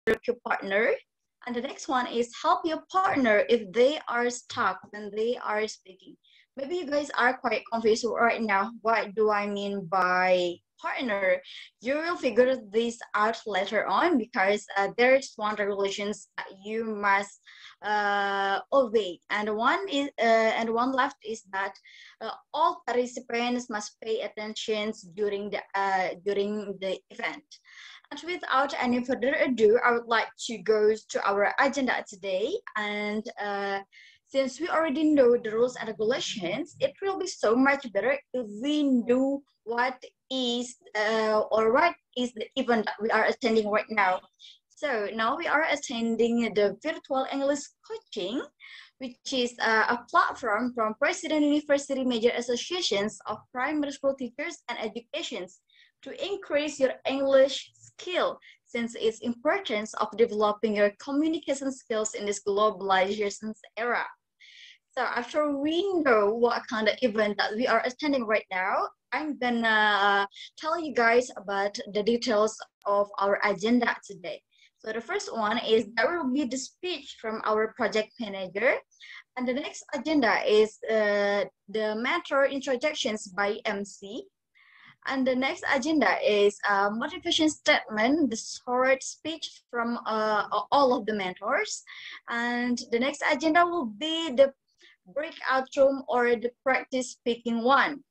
your partner. And the next one is help your partner if they are stuck when they are speaking. Maybe you guys are quite confused right now. What do I mean by partner? You will figure this out later on because there's one regulations that you must obey, and one left is that all participants must pay attention during the event. And without any further ado, I would like to go to our agenda today. And since we already know the rules and regulations, it will be so much better if we know what is the event that we are attending right now. So now we are attending the virtual English coaching, which is a platform from President University Major Associations of Primary School Teachers and Educations to increase your English skill, since its importance of developing your communication skills in this globalization era. So after we know what kind of event that we are attending right now, I'm gonna tell you guys about the details of our agenda today. So the first one is there will be the speech from our project manager. And the next agenda is the mentor introductions by MC. And the next agenda is a motivation statement, the short speech from all of the mentors. And the next agenda will be the breakout room or the practice speaking one.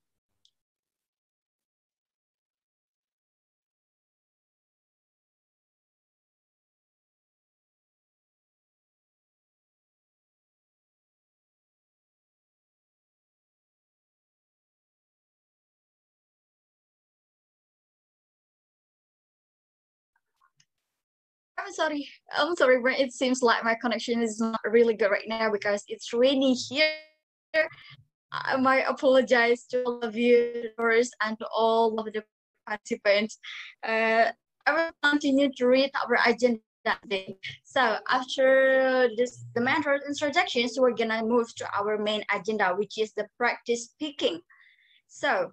I'm sorry, but it seems like my connection is not really good right now because it's raining here. I might apologize to all of you viewers and to all of the participants. I will continue to read our agenda today. So after the mentor's introductions, we're gonna move to our main agenda, which is the practice speaking. So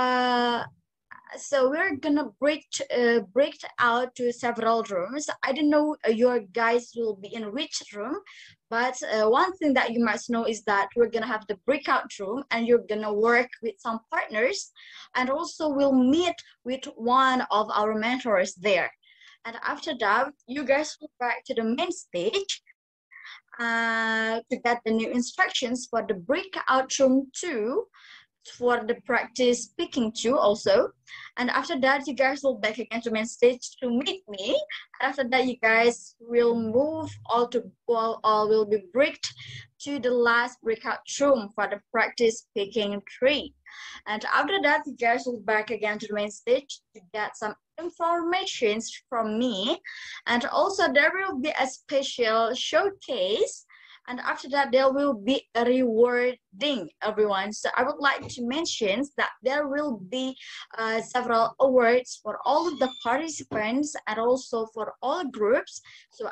we're gonna break out to several rooms. I don't know your guys will be in which room, but one thing that you must know is that we're gonna have the breakout room and you're gonna work with some partners, and also we'll meet with one of our mentors there. And after that, you guys will back to the main stage to get the new instructions for the breakout room 2, for the practice speaking too also. And after that, you guys will back again to main stage to meet me. After that, you guys will move all will be bricked to the last breakout room for the practice speaking 3. And after that, you guys will back again to the main stage to get some information from me. And also there will be a special showcase. And after that, there will be a rewarding, everyone. So I would like to mention that there will be several awards for all of the participants and also for all groups. So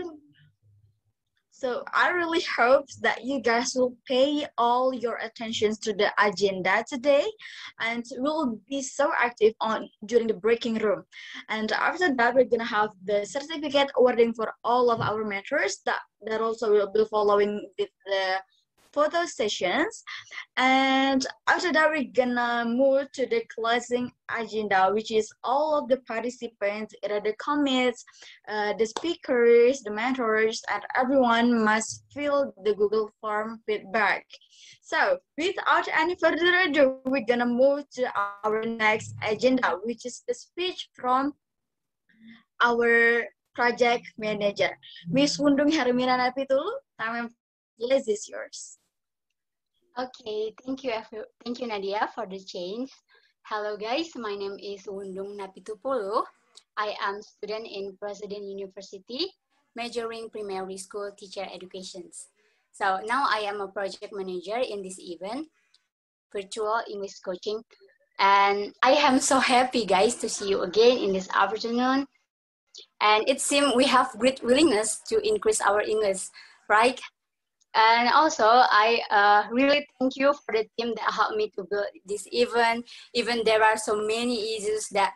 I really hope that you guys will pay all your attention to the agenda today and will be so active during the breaking room. And after that, we're gonna have the certificate awarding for all of our mentors that also will be following with the photo sessions. And after that, we're gonna move to the closing agenda, which is all of the participants, either the commits, the speakers, the mentors, and everyone must fill the Google form feedback. So without any further ado, we're gonna move to our next agenda, which is the speech from our project manager. Miss Wundung Hermina Napitulu, time and place is yours. Okay, thank you Nadia for the change. Hello guys, my name is Wundung Napitupulu. I am student in President University, majoring primary school teacher education. So now I am a project manager in this event, virtual English coaching. And I am so happy guys to see you again in this afternoon. And it seems we have great willingness to increase our English, right? And also, I really thank you for the team that helped me to build this event. Even there are so many issues that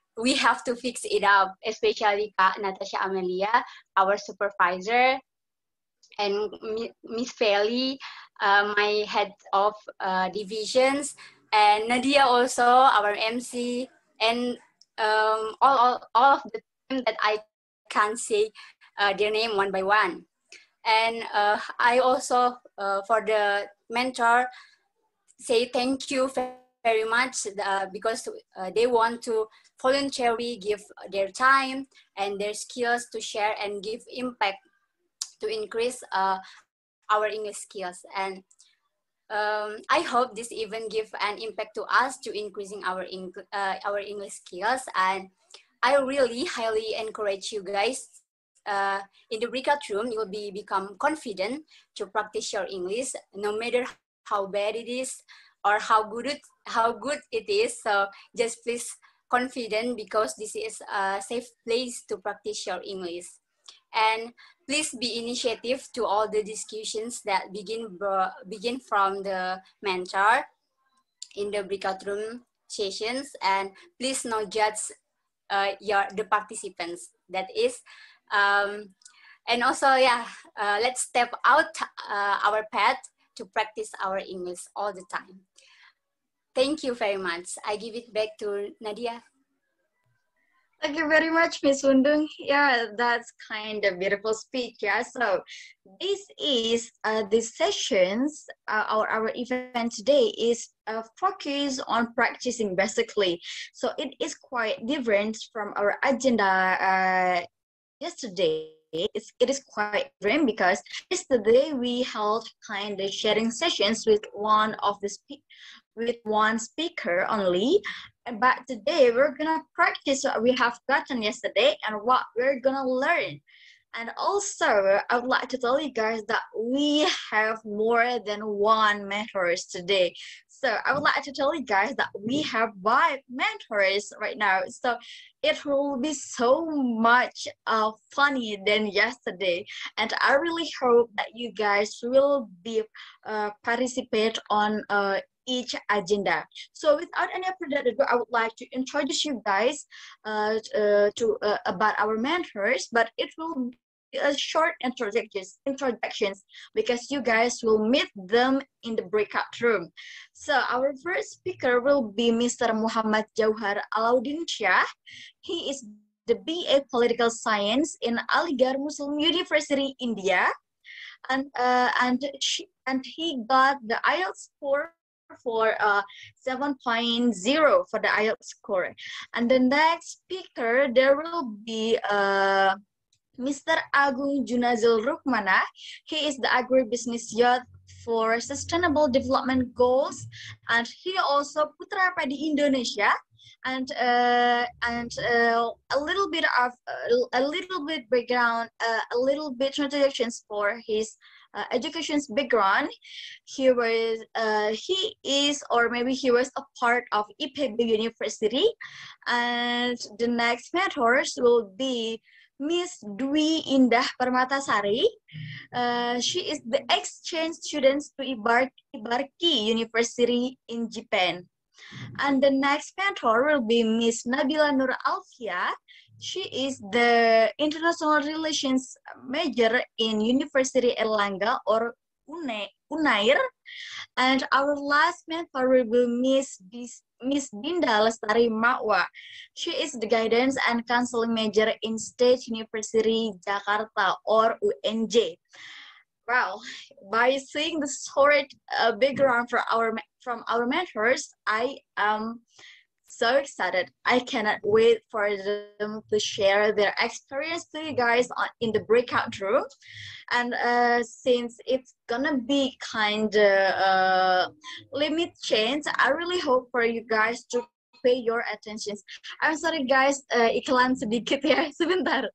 we have to fix it up, especially Kak Natasha Amelia, our supervisor, and Miss Feli, my head of divisions, and Nadia also, our MC, and all of the team that I can't say their name one by one. And I also, for the mentor, say thank you very much because they want to voluntarily give their time and their skills to share and give impact to increase our English skills. And I hope this even give an impact to us to increasing our English skills. And I really highly encourage you guys in the breakout room, you will become confident to practice your English, no matter how bad it is or how good it is. So just please confident, because this is a safe place to practice your English. And please be initiative to all the discussions that begin from the mentor in the breakout room sessions, and please not judge the participants. That is, and also, yeah, let's step out our path to practice our English all the time. Thank you very much. I give it back to Nadia. Thank you very much, Miss Undung. Yeah, that's kind of beautiful speech. Yeah, so this is these sessions. Our event today is focused on practicing basically. So it is quite different from our agenda yesterday. It is quite different because yesterday we held kind of sharing sessions with one speaker only. But today we're gonna practice what we have gotten yesterday and what we're gonna learn. And also, I would like to tell you guys that we have more than one mentors today. So I would like to tell you guys that we have 5 mentors right now. So it will be so much funny than yesterday. And I really hope that you guys will be participate on each agenda. So without any further ado, I would like to introduce you guys about our mentors, but it will be a short introductions because you guys will meet them in the breakout room. So our first speaker will be Mr. Muhammad Jauhar Alauddin Shah. He is the BA Political Science in Aligarh Muslim University, India, and he got the IELTS score for 7.0 for the IELTS score. And the next speaker, there will be Mr. Agung Junazil Rukmana. He is the agribusiness youth for sustainable development goals, and he also Putra Padi Indonesia. And a little bit background, a little bit introductions for his education's background. He is, or maybe he was a part of IPB University. And the next mentors will be Miss Dwi Indah Permatasari. She is the exchange student to Ibaraki University in Japan. And the next mentor will be Miss Nabila Nur Alfia. She is the International Relations major in University Erlangga or UNAIR. And our last mentor will be Miss Dinda Lestari Ma'wa. She is the guidance and counseling major in State University Jakarta or UNJ. Well, by seeing the short background from our mentors, I am so excited. I cannot wait for them to share their experience to you guys in the breakout room. And since it's gonna be kind of limit change, I really hope for you guys to pay your attention. I'm sorry guys, iklan sedikit ya, sebentar.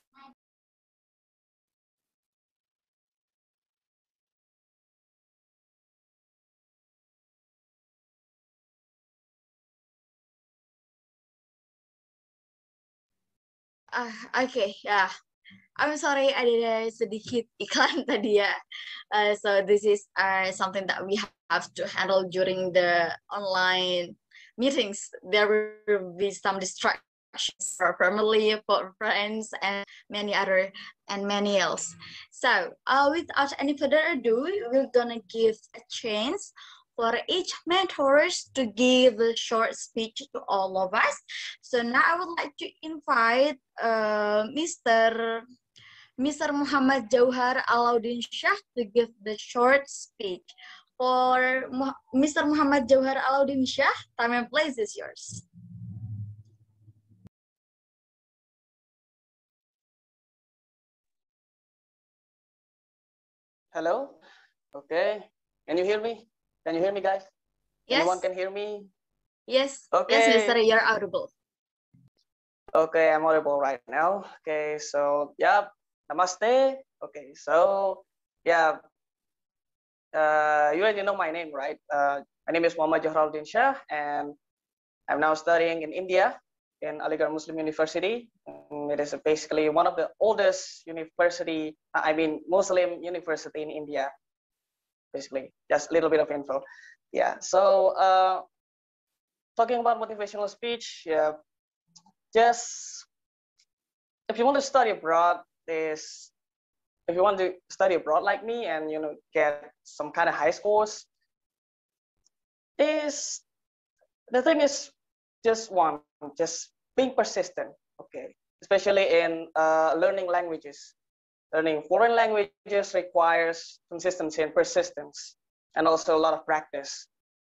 Okay, yeah. I'm sorry, ada sedikit iklan tadi ya. So this is something that we have to handle during the online meetings. There will be some distraction for family, for friends, and many else. So, without any further ado, we're gonna give a chance for each mentors to give a short speech to all of us. So now I would like to invite Mr. Muhammad Jauhar Alauddin Shah to give the short speech. For Mr. Muhammad Jauhar Alauddin Shah, time and place is yours. Hello? Okay. Can you hear me? Can you hear me, guys? Yes. Anyone can hear me? Yes. Okay. Yes, Mr. You're audible. Okay, I'm audible right now. Okay, so yeah, namaste. Okay, so yeah, you already know my name, right? My name is Muhammad Johraluddin Shah, and I'm now studying in India in Aligarh Muslim University. It is basically one of the oldest university, Muslim university in India. Basically, just a little bit of info. Yeah, so talking about motivational speech, yeah, just if you want to study abroad, if you want to study abroad like me and get some kind of high scores, is the thing is just being persistent, okay, especially in learning languages. Learning foreign languages requires consistency and persistence, and also a lot of practice.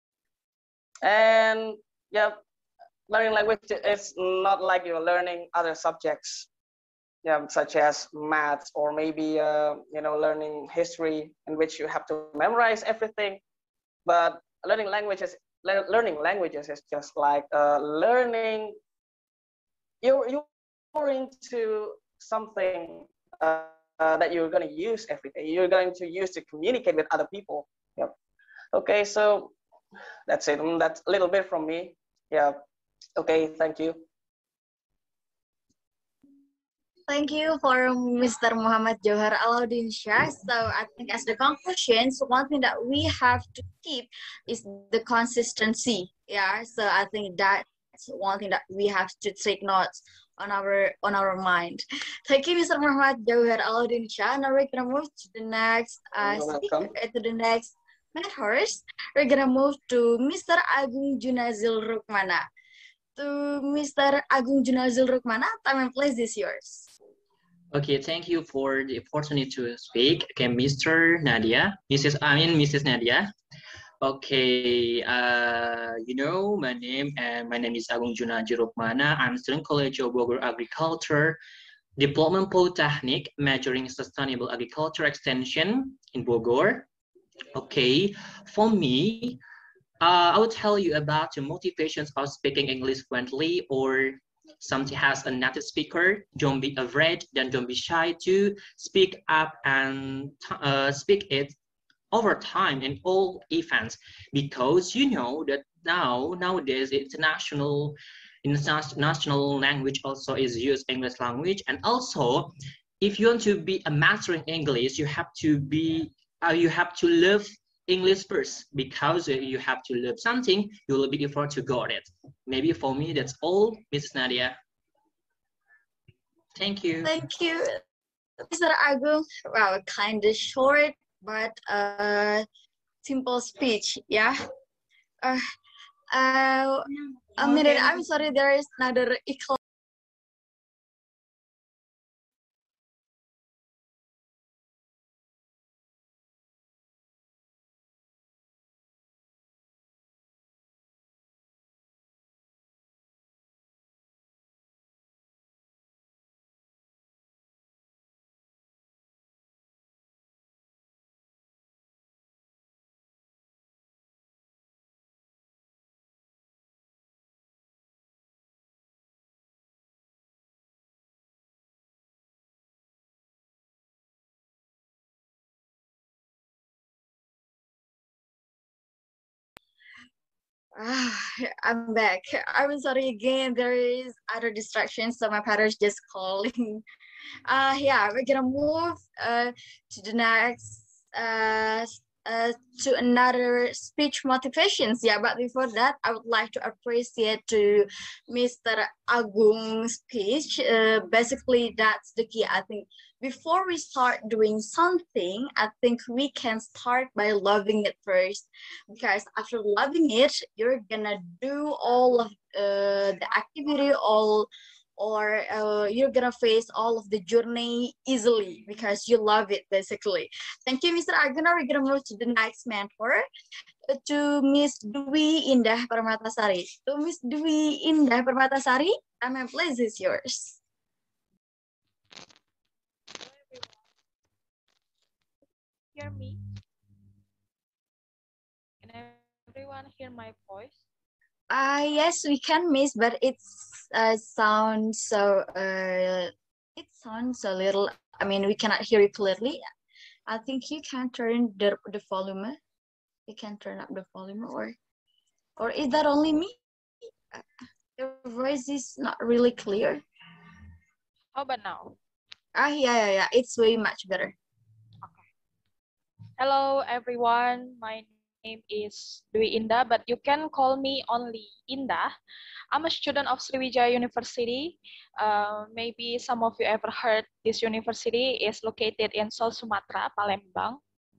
And yeah, learning language is not like you're learning other subjects, yeah, such as maths or maybe learning history, in which you have to memorize everything. But learning languages is just like learning. You're into something that you're going to use every day. You're going to use to communicate with other people. Yep. Okay, so that's it. That's a little bit from me. Yeah. Okay, thank you. Thank you for Mr. Muhammad Johar Alauddin Shah. So I think as the conclusions, one thing that we have to keep is the consistency. Yeah. So I think that's one thing that we have to take notes on our mind. Thank you, Mr. Muhammad Johar Alauddin Shah. Now we're gonna move to the next speaker, to the next mentors. We're gonna move to Mr. Agung Junazil Rukmana. To Mr. Agung Junazil Rukmana, time and place is yours. Okay, thank you for the opportunity to speak. Okay, Mr. Nadia, Mrs. Nadia. Okay, my name is Agung Junaji Rukmana. I'm student College of Bogor Agriculture, Diploma Polytechnic, majoring Sustainable Agriculture Extension in Bogor. Okay, for me, I will tell you about the motivations of speaking English fluently, or something as a native speaker. Don't be afraid, then don't be shy to speak up and speak it over time in all events, because you know that nowadays international language also is used, English language. And also, if you want to be a master in English, you have to love English first, because you have to love something, you will be able to got it. Maybe for me, that's all, Mrs. Nadia. Thank you. Thank you, Mr. Agung. Wow, kind of short, but simple speech, yeah. A minute, I'm sorry, there is another iklan. I'm back. I'm sorry again. There is other distractions, so my parents just calling. Yeah, we're gonna move to the next to another speech motivations. Yeah, but before that, I would like to appreciate to Mr. Agung's speech. Basically, that's the key. I think before we start doing something, I think we can start by loving it first. Because after loving it, you're gonna do all of the activity, all or you're gonna face all of the journey easily because you love it basically. Thank you, Mr. Aguna. We're gonna move to the next mentor, to Miss Dwi Indah Permatasari. To Miss Dwi Indah Permatasari, time place is yours. Hear me? Can everyone hear my voice? Yes, we can, Miss, but it's sounds so it sounds a little. I mean, we cannot hear you clearly. I think you can turn the volume. You can turn up the volume, or is that only me? Your voice is not really clear. How about now? Yeah. It's way much better. Okay. Hello, everyone. My name is Dwi Indah, but you can call me only Indah. I'm a student of Sriwijaya University. Maybe some of you ever heard this university is located in South Sumatra, Palembang.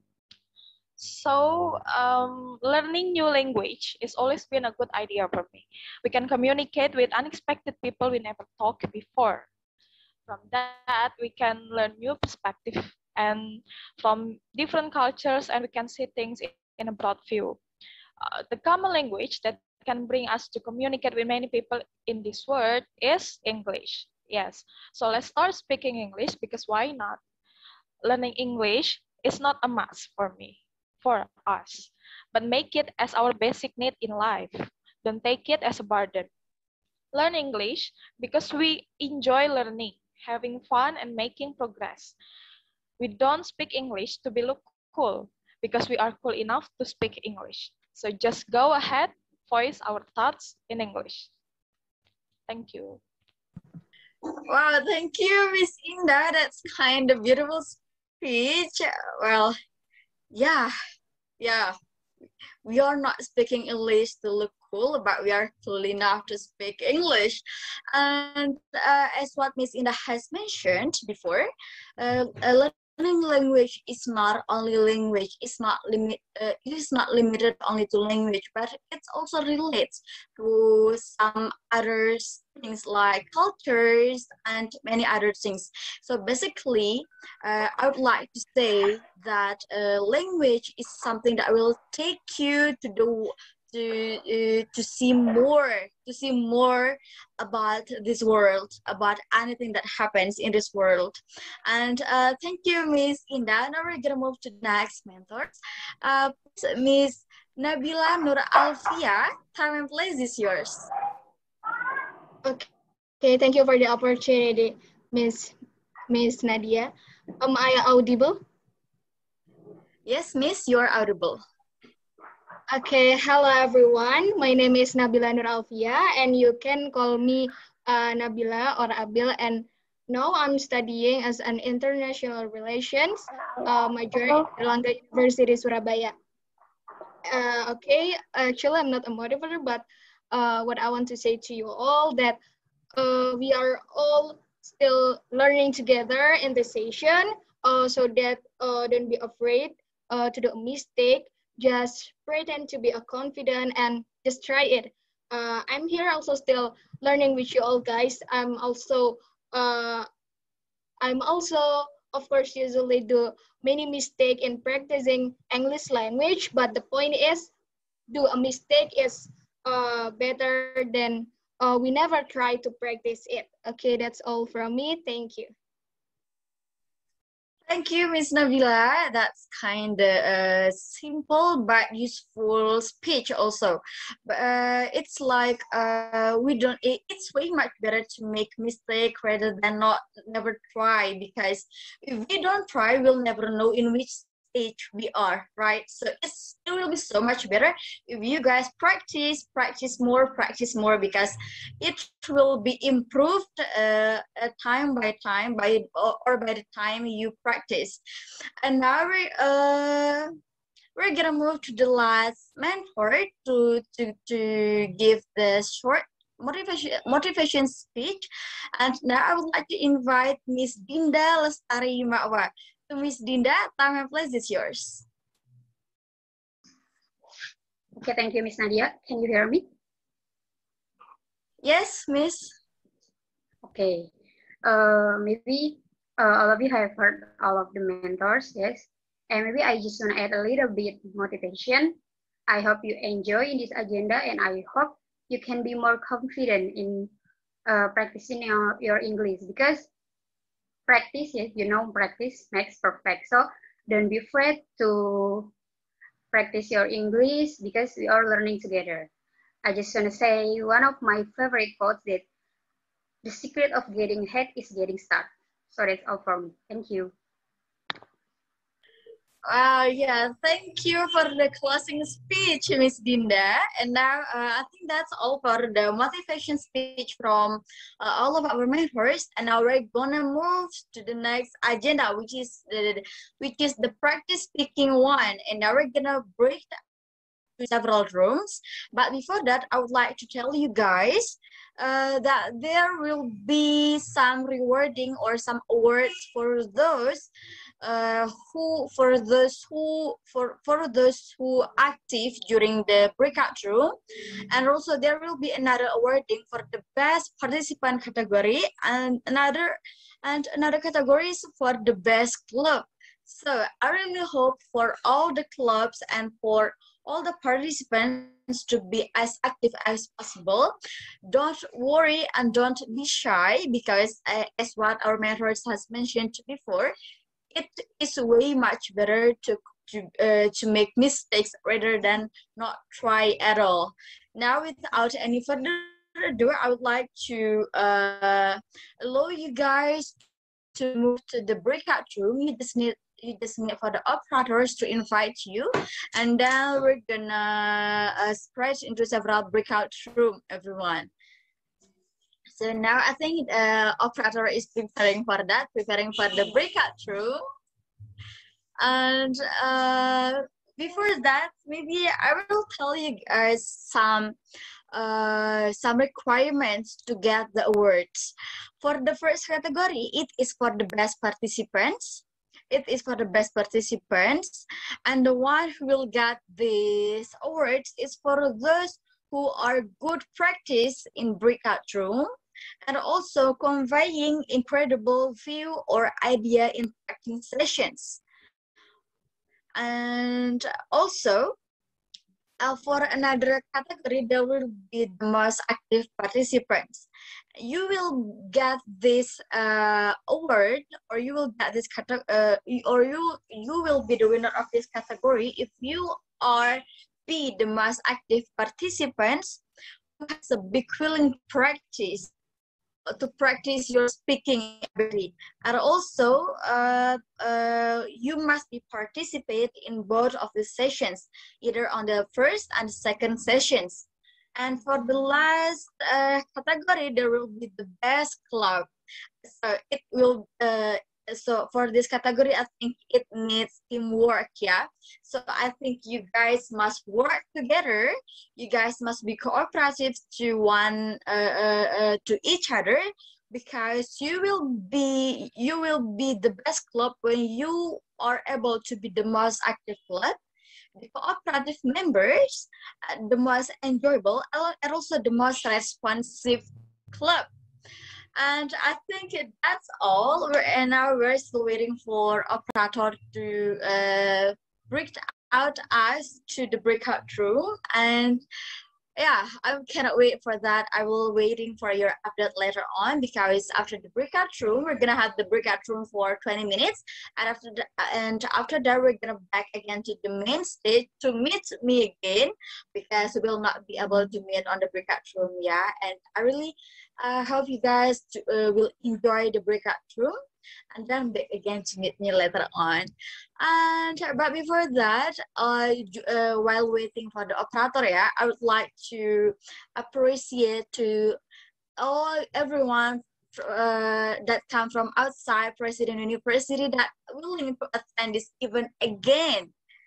So learning new language is always been a good idea for me. We can communicate with unexpected people we never talked before. From that, we can learn new perspective and from different cultures, and we can see things in a broad view. The common language that can bring us to communicate with many people in this world is English. Yes, so let's start speaking English because why not? Learning English is not a must for me, for us, but make it as our basic need in life. Don't take it as a burden. Learn English because we enjoy learning, having fun, and making progress. We don't speak English to be look cool because we are cool enough to speak English. So just go ahead, voice our thoughts in English. Thank you. Wow, thank you, Miss Indah. That's kind of beautiful speech. Well, yeah. We are not speaking English to look cool, but we are cool enough to speak English. And as what Miss Indah has mentioned before, learning language is not only language. It is not limited only to language, but it also relates to some other things like cultures and many other things. So basically, I would like to say that language is something that will take you to do to see more about this world, about anything that happens in this world. And thank you, Miss Indah. Now we're gonna move to the next mentors. Miss Nabila Nur Alfia, time and place is yours. Okay, thank you for the opportunity, Miss Nadia. Am I audible? Yes, Miss, you're audible. Okay, hello everyone. My name is Nabila Nur Alfia, and you can call me Nabila or Abil. And now I'm studying as an international relations major at Erlangga University, Surabaya. Okay, actually I'm not a motivator, but what I want to say to you all that we are all still learning together in this session, so that don't be afraid to do a mistake. Just pretend to be a confident and just try it. I'm here also still learning with you all guys. I'm also of course usually do many mistake in practicing English language, but the point is do a mistake is better than we never try to practice it. Okay, that's all from me. Thank you. Thank you, Miss Nabila. That's kind of simple but useful speech also. But it's like it's way much better to make mistake rather than never try, because if we don't try, we'll never know in which stage we are, right? So it will be so much better if you guys practice more, because it will be improved time by time or by the time you practice. And now we're gonna move to the last mentor to give the short motivation speech. And now I would like to invite Miss Dinda Lestari Ma'wa. So Miss Dinda, time and place is yours. Okay, thank you, Miss Nadia. Can you hear me? Yes, Miss. Okay. Maybe all of you have heard all of the mentors, yes. And maybe I just want to add a little bit motivation. I hope you enjoy in this agenda, and I hope you can be more confident in practicing your English, because practice, yes, you know, practice makes perfect. So don't be afraid to practice your English, because we are learning together. I just want to say one of my favorite quotes, that the secret of getting ahead is getting started. So that's all from me. Thank you. Yeah, thank you for the closing speech, Miss Dinda. And now I think that's all for the motivation speech from all of our mentors. And now we're gonna move to the next agenda, which is the practice speaking one. And now we're gonna break to several rooms. But before that, I would like to tell you guys that there will be some rewarding or some awards for those for those who active during the breakout room. And also there will be another awarding for the best participant category, and another categories for the best club. So I really hope for all the clubs and for all the participants to be as active as possible. Don't worry and don't be shy, because as what our mentors has mentioned before, it is way much better to make mistakes rather than not try at all. Now, without any further ado, I would like to allow you guys to move to the breakout room. You just need for the operators to invite you, and then we're gonna spread into several breakout room, everyone. So now I think operator is preparing for the breakout room. And before that, maybe I will tell you guys some requirements to get the awards. For the first category, it is for the best participants. And the one who will get these awards is for those who are good practice in breakout room, and also conveying incredible view or idea in practicing sessions. And also, for another category, there will be the most active participants. You will get this award, or you will get this or you will be the winner of this category if you are the most active participants who has a big willing practice to practice your speaking ability. And also, you must be participate in both of the sessions, either on the first and second sessions. And for the last category, there will be the best club. So it will. So for this category, I think it needs teamwork. Yeah. So I think you guys must work together. You guys must be cooperative to each other, because you will be the best club when you are able to be the most active club, the cooperative members, the most enjoyable, and also the most responsive club. And I think that's all. And now we're still waiting for operator to break out us to the breakout room. And yeah, I cannot wait for that. I will waiting for your update later on, because after the breakout room, we're gonna have the breakout room for 20 minutes, and after that, we're gonna back again to the main stage to meet me again, because we will not be able to meet on the breakout room. Yeah, and I really hope you guys will enjoy the breakout room, and then back again to meet me later on. And but before that, while waiting for the operator, yeah, I would like to appreciate to everyone that come from outside President University that willing to attend this event again.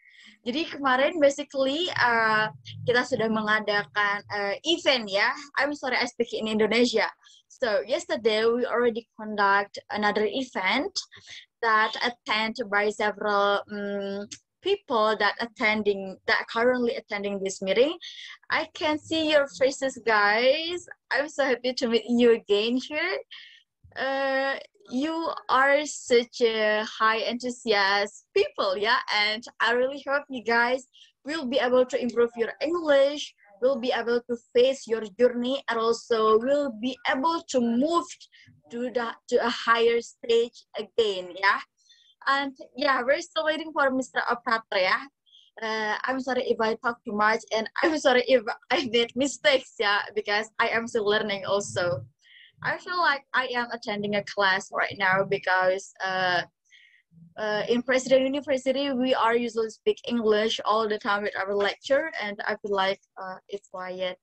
Jadi kemarin basically kita sudah mengadakan event ya. I'm sorry I speak in Indonesia. So yesterday we already conduct another event that attended by several people that currently attending this meeting. I can see your faces, guys. I'm so happy to meet you again here. You are such a high enthusiast people, yeah, and I really hope you guys will be able to improve your English, will be able to face your journey, and also will be able to move to a higher stage again, yeah. And yeah, we're still waiting for Mr. Operator, yeah. I'm sorry if I talk too much, and I'm sorry if I made mistakes, yeah, because I am still learning also. I feel like I am attending a class right now because in President University, we are usually speak English all the time with our lecture, and I feel like it's quiet.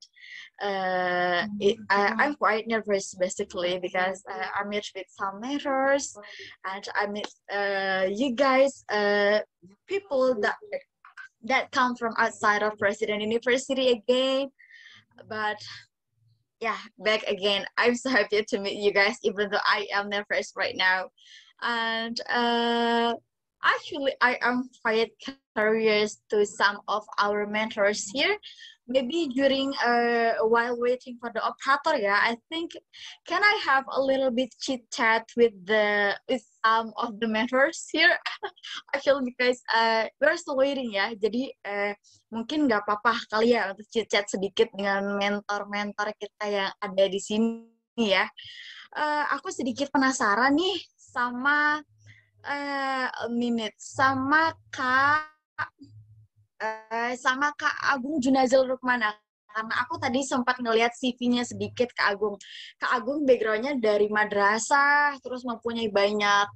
I'm quite nervous basically because I meet with some mentors, and I meet you guys, people that come from outside of President University again, but yeah, back again. I'm so happy to meet you guys, even though I am nervous right now. And actually, I am quite curious to some of our mentors here. Maybe during while waiting for the operator, yeah, I think can I have a little bit chit chat with some of the mentors here? Actually, because we're still waiting ya. Jadi mungkin nggak apa-apa kali ya untuk chit chat sedikit dengan mentor-mentor kita yang ada di sini ya. Aku sedikit penasaran nih sama sama Kak Agung Junazil Rukmana, karena aku tadi sempat ngelihat CV-nya sedikit Kak Agung. Kak Agung background-nya dari madrasah, terus mempunyai banyak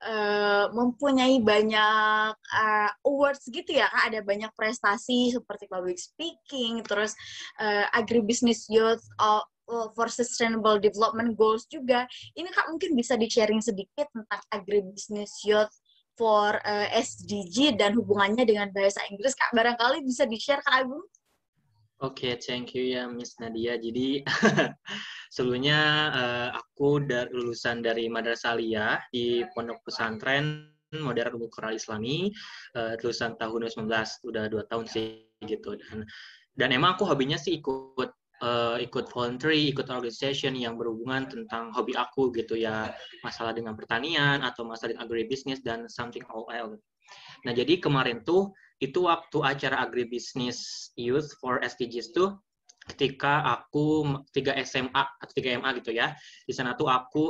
awards gitu ya Kak, ada banyak prestasi seperti public speaking, terus agribusiness youth for sustainable development goals juga. Ini Kak mungkin bisa di-sharing sedikit tentang agribusiness youth for SDG dan hubungannya dengan bahasa Inggris. Kak, barangkali bisa di-share Kak Agung? Oke, thank you ya Miss Nadia. Jadi sebelumnya aku lulusan dari Madrasah Aliyah di Pondok Pesantren Modern Umum Quran Islami, lulusan tahun 2019, udah 2 tahun sih gitu. Dan emang aku hobinya sih ikut voluntary, ikut organization yang berhubungan tentang hobi aku gitu ya, masalah dengan pertanian atau masalah dengan agribusiness dan something all else. Nah, jadi kemarin tuh itu waktu acara agribusiness youth for SDGs tuh ketika aku 3 SMA atau 3 MA gitu ya. Di sana tuh aku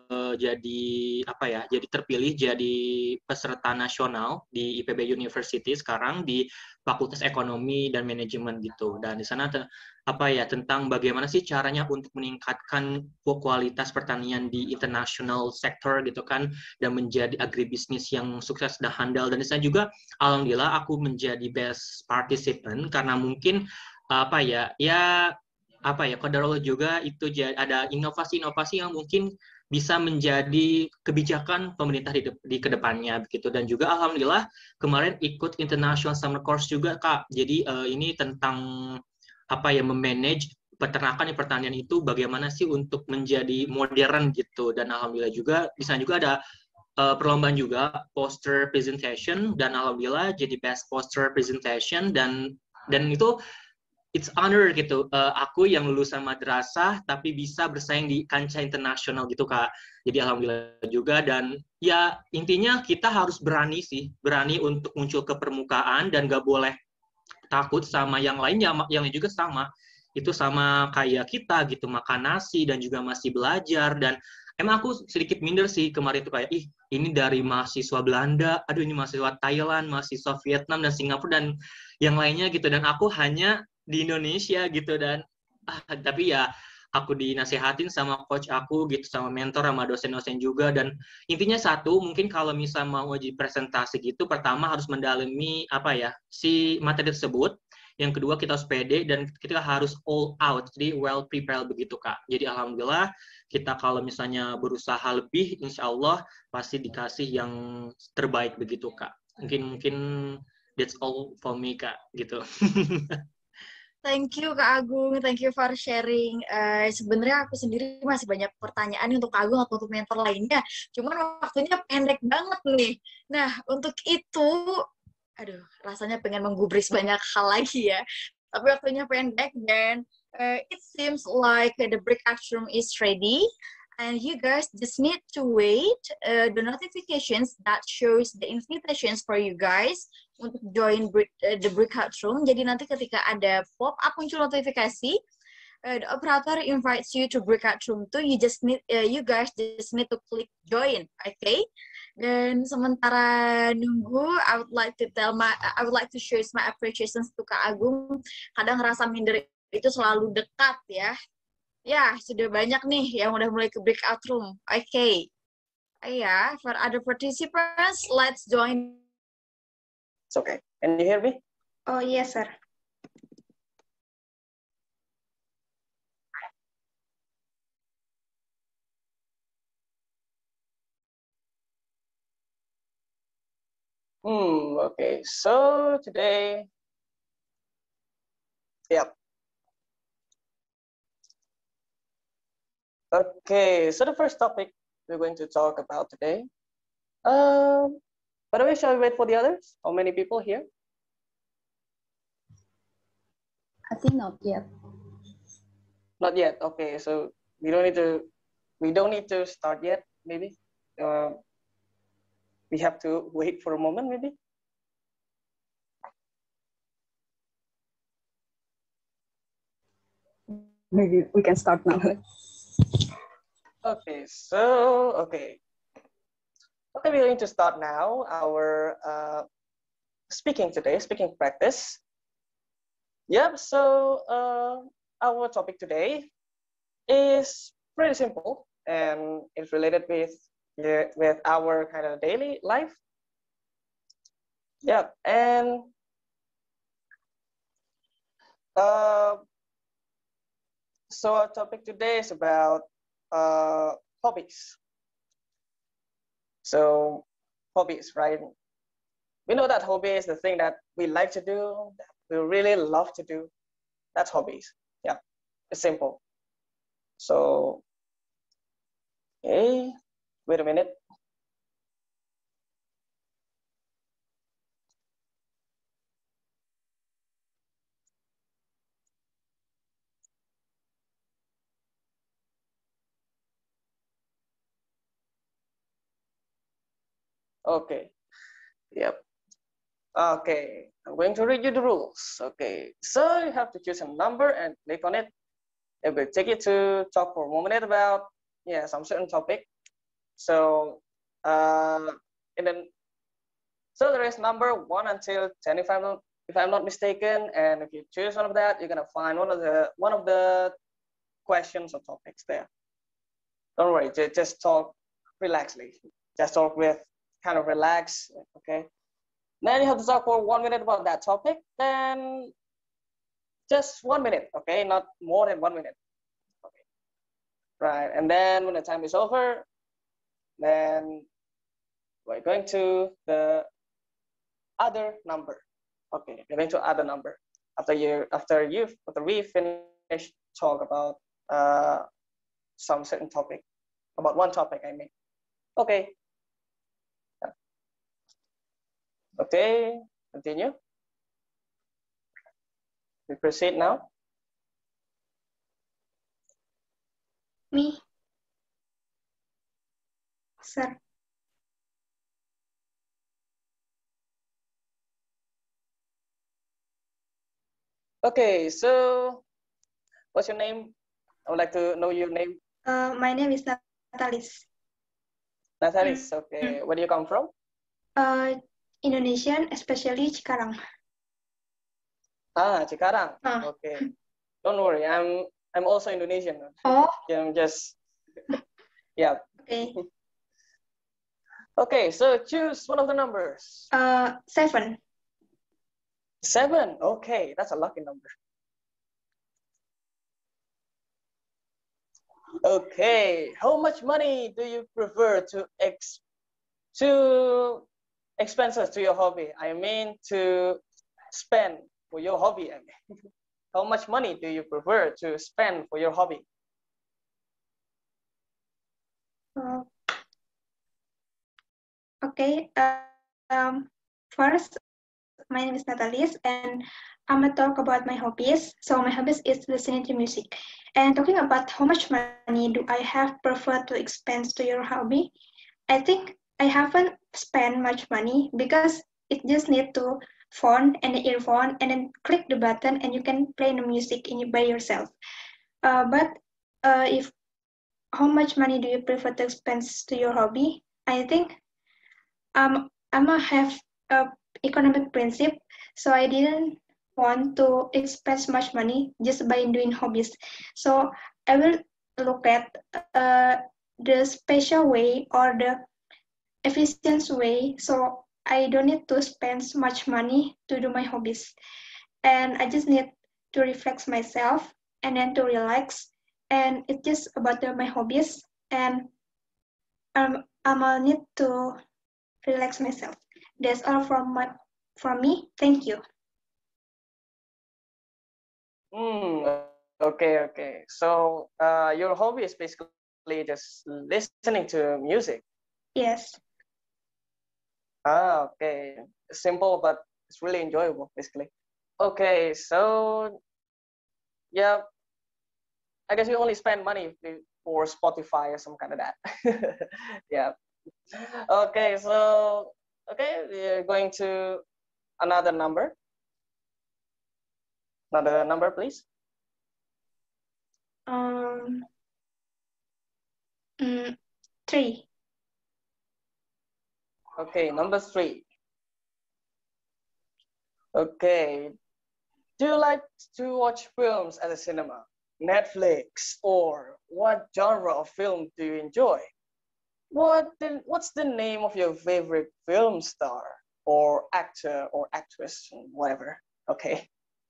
jadi terpilih jadi peserta nasional di IPB University sekarang di Fakultas Ekonomi dan Manajemen gitu. Dan di sana tentang bagaimana sih caranya untuk meningkatkan kualitas pertanian di international sector gitu kan, dan menjadi agribisnis yang sukses dan handal. Dan di sana juga alhamdulillah aku menjadi best participant karena mungkin qadarullah juga itu ada inovasi-inovasi yang mungkin bisa menjadi kebijakan pemerintah di kedepannya begitu. Dan juga alhamdulillah kemarin ikut international summer course juga Kak. Jadi ini tentang memanage peternakan dan pertanian itu bagaimana sih untuk menjadi modern gitu. Dan alhamdulillah juga di sana juga ada perlombaan juga poster presentation, dan alhamdulillah jadi best poster presentation, dan itu it's honor gitu. Aku yang lulusan madrasah tapi bisa bersaing di kancah internasional gitu Kak. Jadi alhamdulillah juga. Dan ya intinya kita harus berani untuk muncul ke permukaan dan gak boleh takut sama yang lainnya, yang juga sama. Itu sama kayak kita gitu, makan nasi dan juga masih belajar. Dan emang aku sedikit minder sih kemarin tuh kayak, ini dari mahasiswa Belanda, aduh ini mahasiswa Thailand, mahasiswa Vietnam dan Singapura dan yang lainnya gitu. Dan aku hanya di Indonesia gitu. Dan tapi ya aku dinasehatin sama coach aku gitu, sama mentor, sama dosen-dosen juga. Dan intinya satu, mungkin kalau misal mau uji presentasi gitu, pertama harus mendalami si materi tersebut. Yang kedua kita harus pede dan kita harus all out, jadi well prepared begitu Kak. Jadi alhamdulillah kita kalau misalnya berusaha lebih, insya Allah pasti dikasih yang terbaik begitu Kak. Mungkin That's all for me, Kak, gitu. Thank you Kak Agung, thank you for sharing. Sebenarnya aku sendiri masih banyak pertanyaan untuk Kak Agung atau untuk mentor lainnya. Cuman waktunya pendek banget nih. Nah, untuk itu, aduh, rasanya pengen menggubris banyak hal lagi ya. Tapi waktunya pendek dan it seems like the breakout room is ready. And you guys just need to wait the notifications that shows the invitations for you guys untuk join the breakout room. Jadi nanti ketika ada pop-up muncul notifikasi, the operator invites you to breakout room tuh, you guys just need to click join, okay? Dan sementara nunggu, I would like to share my appreciation to Kak Agung. Kadang rasa minder itu selalu dekat ya. Ya, sudah banyak nih yang udah mulai ke breakout room. Okay. Yeah, for other participants, let's join. It's okay. Can you hear me? Oh, yes, sir. Okay. So today, yep. Okay, so the first topic we're going to talk about today. By the way, shall we wait for the others? How many people here? I think not yet. Not yet. Okay, so we don't need to start yet. Maybe we have to wait for a moment. Maybe. Maybe we can start now. Okay, we're going to start now our speaking practice. Yep. So our topic today is pretty simple, and it's related with our kind of daily life. Yep. And so our topic today is about hobbies. So hobbies, right? We know that hobby is the thing that we like to do, that we really love to do. That's hobbies. Yeah, it's simple. So, okay, wait a minute. Okay, yep. Okay, I'm going to read you the rules. Okay, so you have to choose a number and click on it. It will take you to talk for 1 minute about some certain topic. So so there is number 1 until 10 if I'm not mistaken, and if you choose one of that, you're gonna find one of the questions or topics there. Don't worry, just talk relaxedly. Just talk with kind of relax, okay? Then you have to talk for 1 minute about that topic, then just 1 minute, okay? Not more than 1 minute. Okay. Right, and then when the time is over, then we're going to the other number. Okay, we're going to other number. After we finish talk about some certain topic, about one topic, I mean. Okay. Okay, continue. We proceed now. Me. Sir. Okay, so what's your name? I would like to know your name. My name is Natalis. Natalis, okay. Where do you come from? Indonesian, especially Cikarang. Ah, Cikarang. Okay. Don't worry, I'm also Indonesian. Oh. I'm just yeah. Okay. Okay, so choose one of the numbers. 7. 7. Okay, that's a lucky number. Okay, how much money do you prefer to expenses to your hobby. I mean to spend for your hobby. How much money do you prefer to spend for your hobby? Uh, okay. First, my name is Natalis, and I'm gonna talk about my hobbies. So my hobbies is listening to music. And talking about how much money do I have preferred to expense to your hobby, I think I haven't spent much money because it just need to phone and the earphone and then click the button and you can play the music by yourself. But if how much money do you prefer to expense to your hobby? I think I'm gonna have a economic principle, so I didn't want to expense much money just by doing hobbies. So I will look at the special way or the efficient way, so I don't need to spend much money to do my hobbies, and I just need to reflect myself and then to relax, and it's just about my hobbies, and I'm gonna need to relax myself. That's all from me. Thank you. Okay, okay. So your hobby is basically just listening to music. Yes. Ah, okay. Simple, but it's really enjoyable, basically. Okay, so yeah, I guess you only spend money for Spotify or some kind of that. Yeah. Okay, so okay, we're going to another number. Another number, please. Um. 3. Okay, number 3. Okay, do you like to watch films at the cinema, Netflix, or what genre of film do you enjoy? What's the name of your favorite film star or actor or actress, whatever? Okay.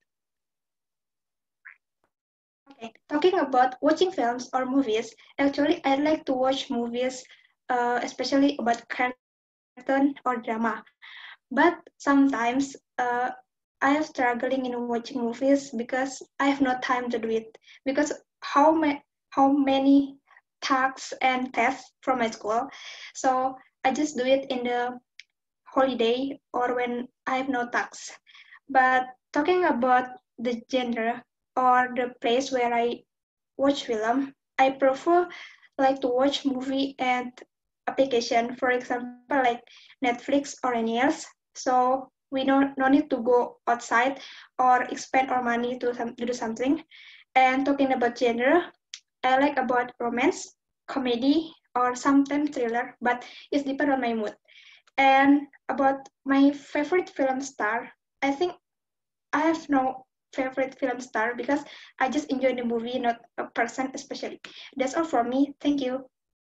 Okay. Talking about watching films or movies, actually, I like to watch movies, especially about cartoon or drama. But sometimes I am struggling in watching movies because I have no time to do it. Because how many tasks and tests from my school, so I just do it in the holiday or when I have no tasks. But talking about the genre or the place where I watch film, I prefer like to watch movie and application, for example, like Netflix or any else. So we don't no need to go outside or expend our money to do something. And talking about genre, I like about romance, comedy, or sometimes thriller, but it's depend on my mood. And about my favorite film star, I think I have no favorite film star because I just enjoy the movie, not a person especially. That's all from me. Thank you.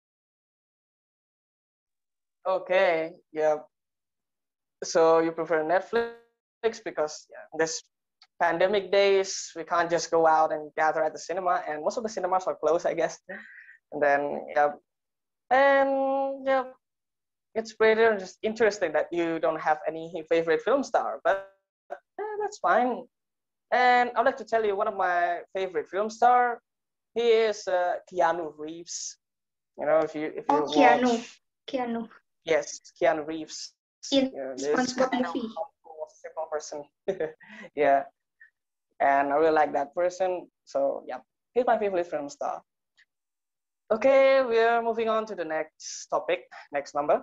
Okay, yeah. So you prefer Netflix because yeah, this pandemic days we can't just go out and gather at the cinema, and most of the cinemas are closed, I guess. And then yeah, and yeah, it's pretty just interesting that you don't have any favorite film star, but that's fine. And I'd like to tell you one of my favorite film star. He is Keanu Reeves. You know, if you Oh, Keanu. watch, Keanu. yes, Keanu Reeves. In This SpongeBob kind of movie. simple person. Yeah, and I really like that person. So yeah, he's my favorite film star. Okay, we are moving on to the next topic, next number.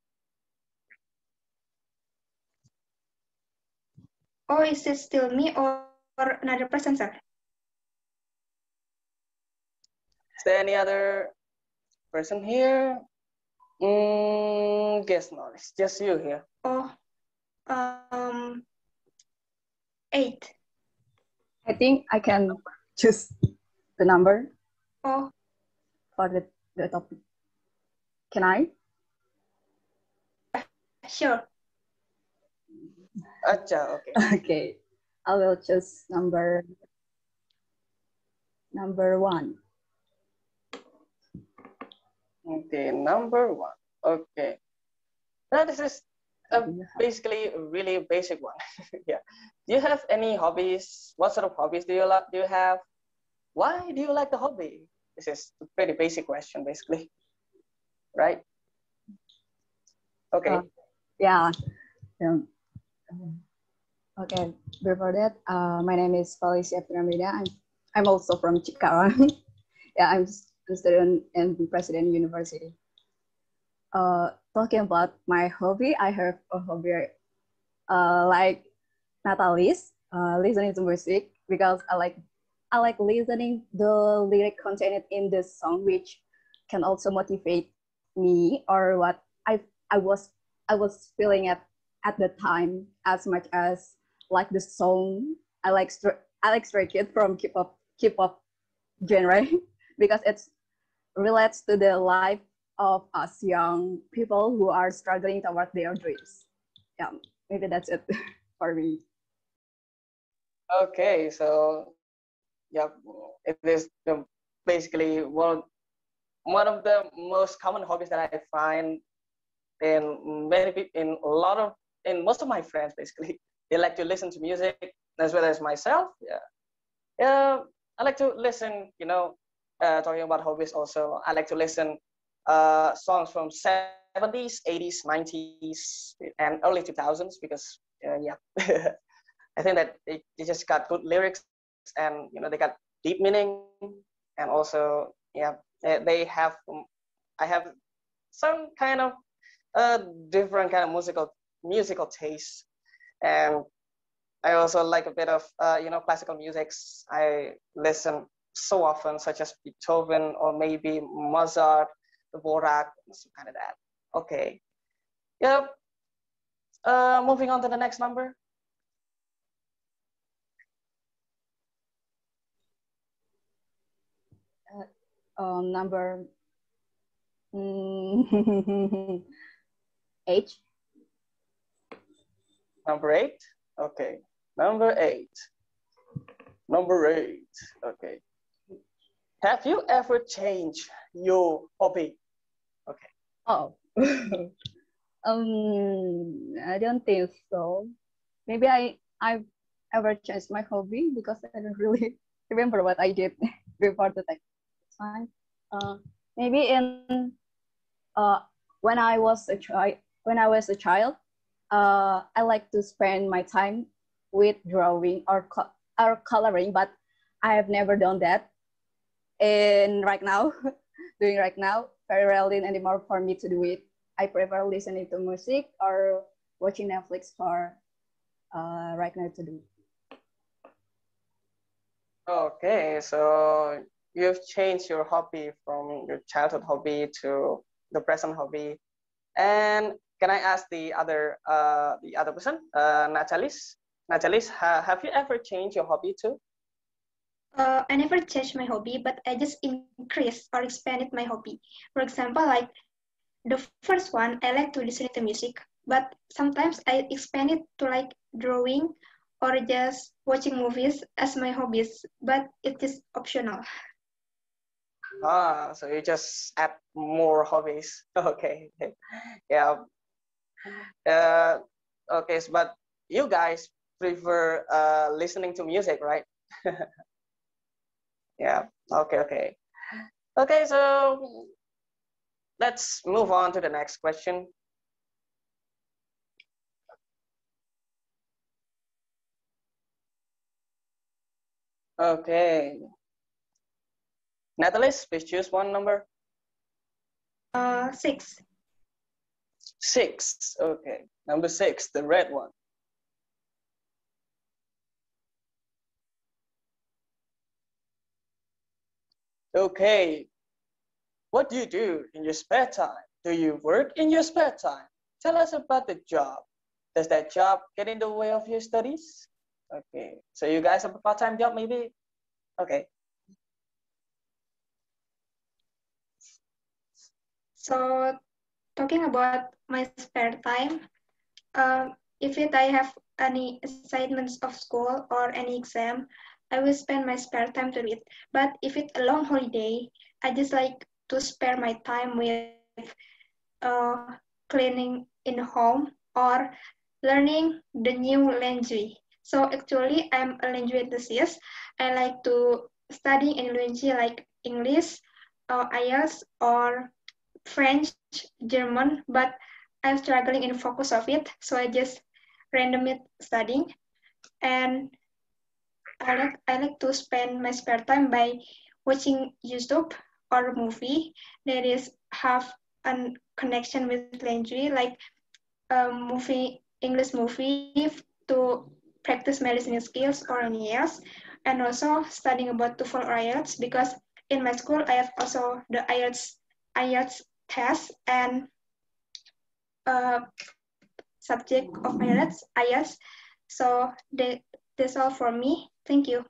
Or is it still me or another person, sir? Is there any other person here? Guess not. It's just you here. Oh, um, 8. I think I can choose the number Oh, for the topic. Can I? sure. Acha, okay. Okay. I will choose number 1. Okay, number 1. Okay. Now this is Basically, a really basic one. Yeah. Do you have any hobbies? What sort of hobbies do you like? Do you have? Why do you like the hobby? This is a pretty basic question, basically, right? Okay. Yeah. Um, okay. Before that, my name is Felicia Piramida. I'm also from Cikarang. Yeah, I'm a student in President University. Talking about my hobby, I have a hobby like Natalie's, listening to music because I like listening the lyric contained in the song, which can also motivate me or what I was I was feeling at the time as much as like the song. I like Stray Kids from K-pop genre because it's relates to the life of us young people who are struggling toward their dreams. Yeah, maybe that's it for me. Okay. So yeah, it is basically one of the most common hobbies that I find in many people, in most of my friends. Basically, they like to listen to music as well as myself. Yeah. Yeah, I like to listen, talking about hobbies also, I like to listen songs from 70s, 80s, 90s, and early 2000s because, yeah, I think that they just got good lyrics and, they got deep meaning. And also, yeah, they have, I have some kind of different kind of musical taste. And I also like a bit of classical musics. I listen so often, such as Beethoven or maybe Mozart, Dvorak, some kind of that. Okay. Yep. Moving on to the next number. Number H. Number 8. Okay. Number 8. Number 8. Okay. Have you ever changed your hobby? Okay. Oh. I don't think so. Maybe I've ever changed my hobby because I don't really remember what I did before the time. Maybe in when I was a child, I like to spend my time with drawing or coloring, but I have never done that. And right now, very rarely anymore for me to do it. I prefer listening to music or watching Netflix for right now to do. Okay, so you've changed your hobby from your childhood hobby to the present hobby. And can I ask the other person, Natalis? Natalis, have you ever changed your hobby too? I never changed my hobby, but I just increased or expanded my hobby. For example, like the first one, I like to listen to music, but sometimes I expand it to like drawing or just watching movies as my hobbies, but it is optional. Ah, so you just add more hobbies. Okay, yeah. Okay, but you guys prefer listening to music, right? Yeah. Okay, okay. Okay, so let's move on to the next question. Okay. Natalie, please choose one number. 6. 6. Okay. Number 6, the red one. Okay. What do you do in your spare time? Do you work in your spare time? Tell us about the job. Does that job get in the way of your studies? Okay. So you guys have a part-time job maybe? Okay. So talking about my spare time, if I have any assignments of school or any exam, I will spend my spare time to read. But if it's a long holiday, I just like to spare my time with cleaning in home or learning the new language. So actually, I'm a language enthusiast. I like to study in language like English, or IELTS, or French, German, but I'm struggling in focus of it. So I just randomly studying, and I like to spend my spare time by watching YouTube or movie that is have a connection with language, like movie, English movie to practice my listening skills or any else, and also studying about TOEFL or IELTS because in my school I have also the IELTS test and subject of IELTS. So that's all for me. Thank you.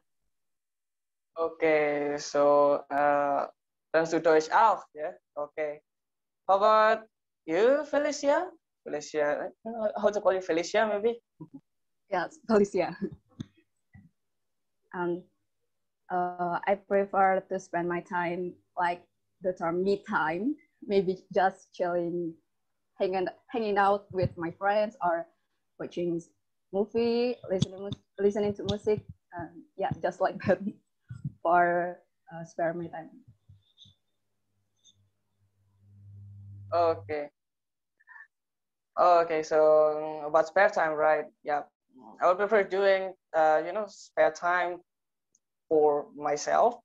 Okay, so turns to Deutsch auch, yeah. Okay. How about you, Felicia? Felicia, how to call you, Felicia, maybe? Yes, Felicia. And I prefer to spend my time like the term me time, maybe just chilling, hanging out with my friends or watching movie, listening to music, yeah, just like that for spare my time. Okay. Okay, so about spare time, right? Yeah, I would prefer doing, spare time for myself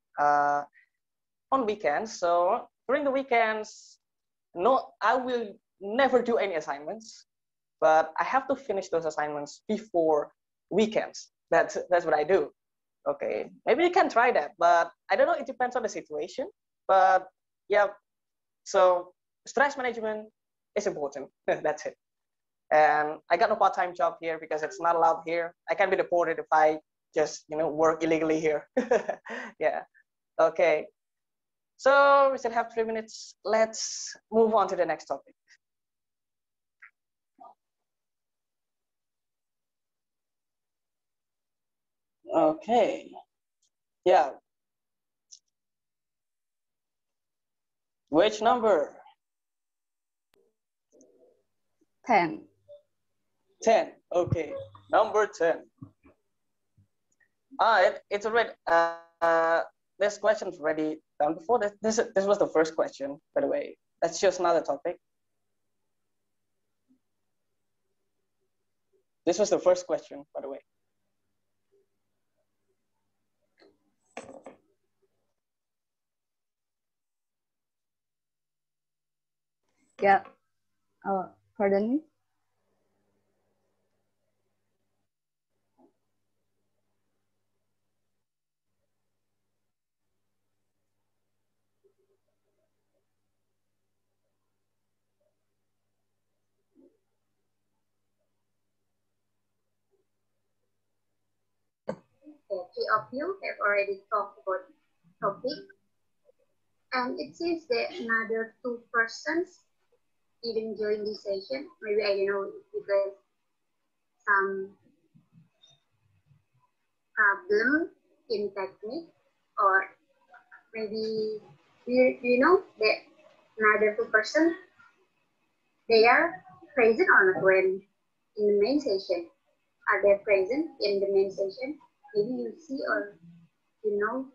on weekends. So during the weekends, no, I will never do any assignments, but I have to finish those assignments before weekends. That's what I do. Okay, maybe you can try that, but I don't know. It depends on the situation. But yeah, so stress management is important. That's it. And I got no part-time job here because it's not allowed here. I can be deported if I just work illegally here. Yeah. Okay. So we still have 3 minutes. Let's move on to the next topic. Okay. Yeah. Which number? 10. 10. Okay. Number 10. It's already, this question's already done before. This was the first question, by the way. Let's choose another topic. This was the first question, by the way. Yeah. Pardon me? Three of you have already talked about topic, and it seems that another two persons didn't join this session. Maybe I don't know because some problem in technique, or maybe you know that another two persons they are present or not when in the main session. Are they present in the main session? Maybe you see or you know.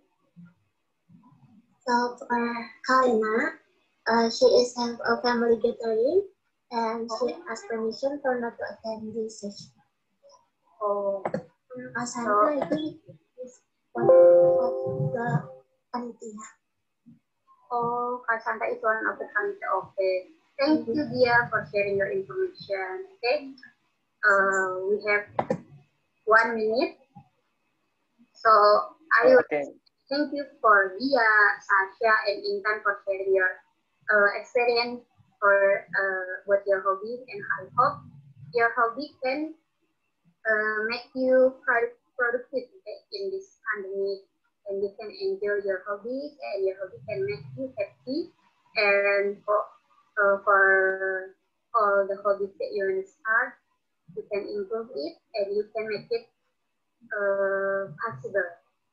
So for Kalina, she is have a family gathering and she asked permission for not to attend this session. Oh, Cassandra, I think, is one of the panitia. Oh, Cassandra is one of the panitia. Okay. Thank you, Dia, for sharing your information. Okay. We have 1 minute. So I will thank you for Dia, Sasha, and Intan for sharing your experience for what your hobby, and I hope your hobby can make you productive in this pandemic, and you can enjoy your hobbies, and your hobby can make you happy, and for all the hobbies that you want to start, you can improve it and you can make it possible.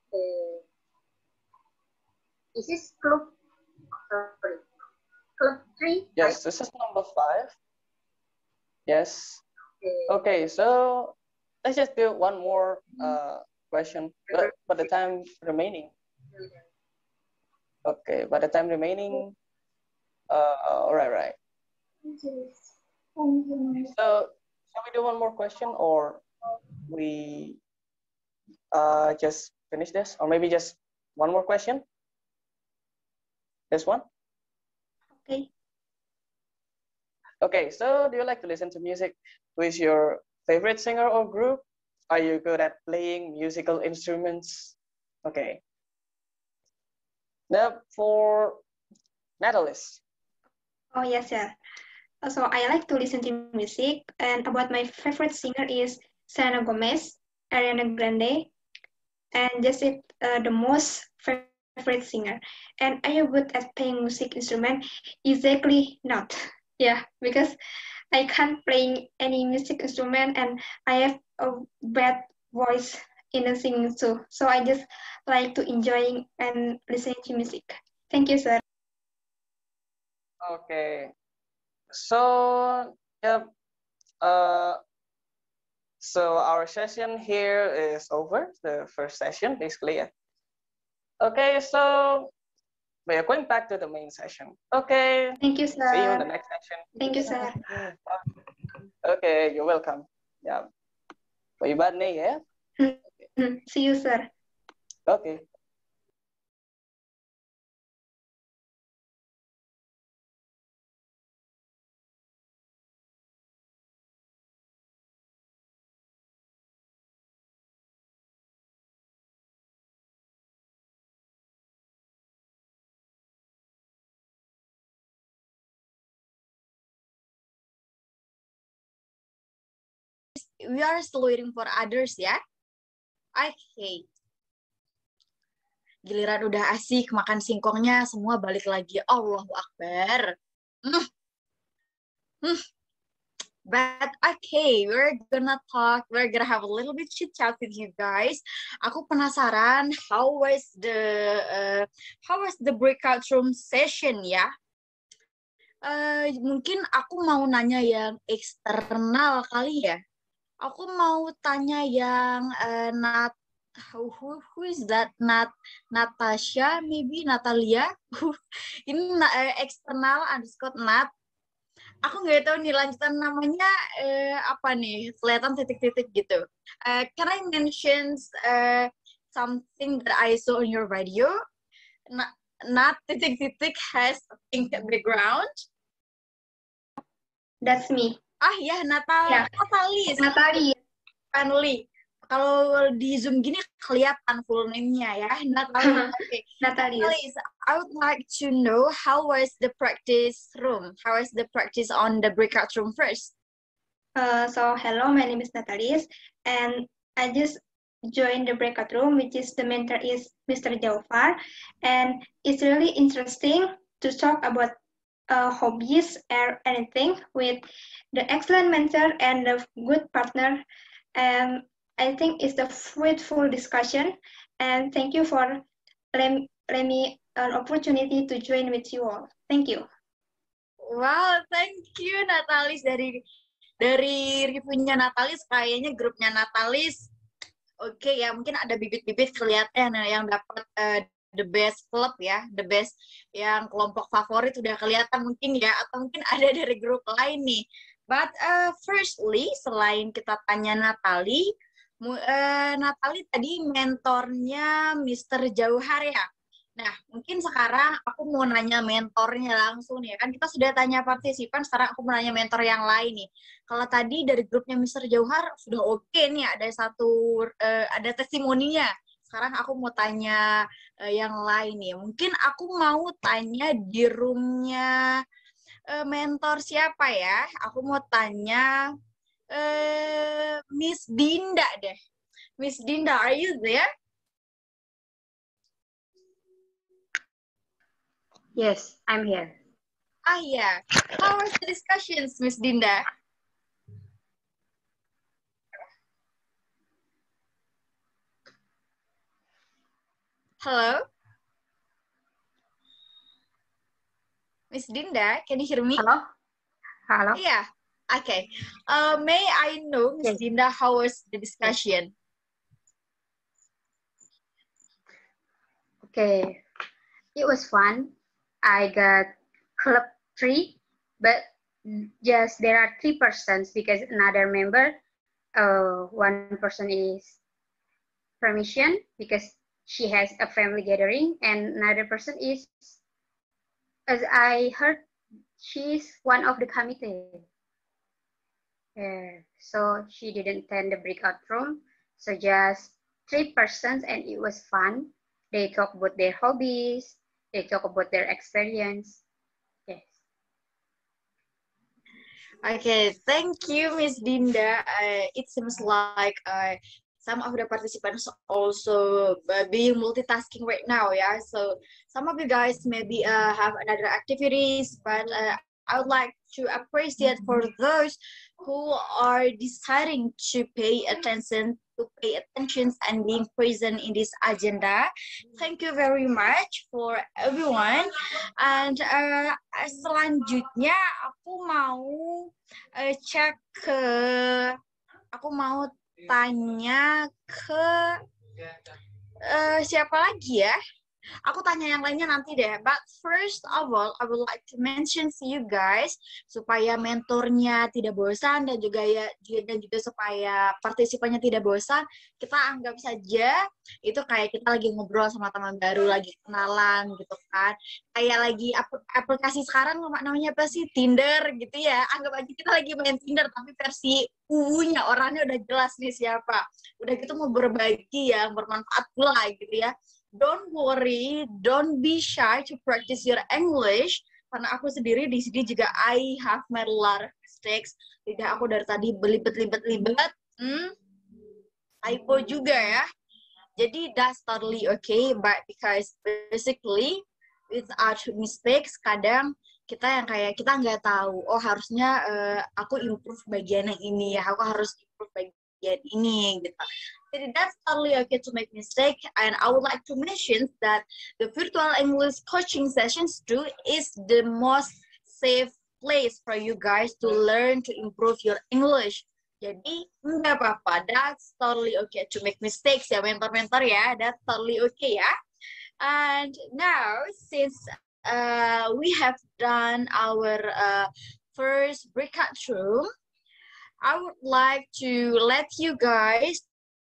This is club, sorry, club 3. Yes, right? this is number 5. Yes. Okay, so let's just do one more question, but the time remaining. Okay, by the time remaining, right. So, shall we do one more question, or we just finish this, or maybe just one more question? This one? Okay. Okay, so do you like to listen to music? Who is your favorite singer or group? Are you good at playing musical instruments? Okay. Now for Natalis. Oh, yes, sir. So I like to listen to music, and about my favorite singer is Selena Gomez, Ariana Grande, and just it the most favorite singer. And are you good at playing music instrument? Exactly not. Yeah, because I can't play any music instrument, and I have a bad voice in the singing too. So I just like to enjoying and listening to music. Thank you, sir. Okay. So yeah, uh, so our session here is over. The first session, basically. Yeah. Okay, so we are going back to the main session. Okay. Thank you, See you in the sir. next session. Thank you, sir. Okay, you're welcome. Yeah. Vậy bạn này yeah? See you, sir. Okay. We are still waiting for others ya. Okay. Giliran udah asik makan singkongnya, semua balik lagi. Allahu Akbar. But okay, we're gonna have a little bit chit chat with you guys. Aku penasaran how was the breakout room session ya? Mungkin aku mau nanya yang eksternal kali ya. Aku mau tanya yang who is that? Natasha, maybe Natalia. Ini eksternal underscore Nat. Aku nggak tahu nih lanjutan namanya apa nih, kelihatan titik-titik gitu. Can I mention something that I saw in your video? Not titik-titik has a pink background. That's me. Ah ya, Natalis. Natalie. Finally. Kalau di Zoom gini kelihatan full name-nya ya, Natalie. Okay. Natalie, I would like to know how was the practice room? How was the practice on the breakout room first? So hello, my name is Natalie, and I just joined the breakout room, which is the mentor is Mr. Jaufar, and it's really interesting to talk about hobbies or anything with the excellent mentor and the good partner. And I think it's a fruitful discussion. And thank you for letting me an opportunity to join with you all. Thank you. Wow, thank you Natalis dari reviewnya Natalis, kayaknya grupnya Natalis. Oke ya, mungkin ada bibit-bibit kelihatan yang dapat the best club ya, the best yang kelompok favorit udah kelihatan mungkin ya, atau mungkin ada dari grup lain nih. But firstly, selain kita tanya Natalie tadi mentornya Mr. Jauhar ya. Nah, mungkin sekarang aku mau nanya mentornya langsung nih. Kan kita sudah tanya partisipan, sekarang aku mau nanya mentor yang lain nih. Kalau tadi dari grupnya Mr. Jauhar sudah oke nih, ada testimoninya. Sekarang aku mau tanya yang lain nih. Mungkin aku mau tanya di roomnya mentor siapa ya? Aku mau tanya Miss Dinda deh. Miss Dinda, are you there? Yes, I'm here. Ah yeah. How was the discussions, Miss Dinda? Hello? Miss Dinda, can you hear me? Hello? Hello? Yeah. Okay. May I know, Miss Dinda, how was the discussion? Okay, it was fun. I got club 3, but just there are 3 persons because another member, one person is permission because she has a family gathering, and another person is, as I heard, she's one of the committee. So she didn't attend the breakout room. So just 3 persons, and it was fun. They talk about their hobbies. They talk about their experience. Yes. Okay, thank you, Miss Dinda. It seems like some of the participants also being multitasking right now, yeah. So some of you guys maybe have another activities, but I would like to appreciate for those who are deciding to pay attention and being present in this agenda. Thank you very much for everyone. And selanjutnya aku mau cek ke, aku mau tanya ke siapa lagi ya? Aku tanya yang lainnya nanti deh. But first of all, I would like to mention to you guys supaya mentornya tidak bosan dan juga supaya partisipannya tidak bosan, kita anggap saja itu kayak kita lagi ngobrol sama teman baru, lagi kenalan gitu kan. Kayak lagi aplikasi sekarang namanya apa sih? Tinder gitu ya. Anggap aja kita lagi main Tinder tapi versi UU-nya, orangnya udah jelas nih siapa. Udah gitu mau berbagi yang bermanfaat pula gitu ya. Don't worry, don't be shy to practice your English. Karena aku sendiri di sini juga I have made a lot of mistakes. Lidah aku dari tadi belibet-libet, typo juga ya. Jadi that's totally okay, but because basically without mistakes, kadang kita yang kayak kita nggak tahu, oh harusnya aku improve bagian yang ini ya, aku harus improve bagian ini gitu. Jadi that's totally okay to make mistake, and I would like to mention that the virtual English coaching sessions too is the most safe place for you guys to learn to improve your English. Jadi nggak apa-apa, that's totally okay to make mistakes ya mentor-mentor ya, that's totally okay ya. And now since we have done our first breakout room, I would like to let you guys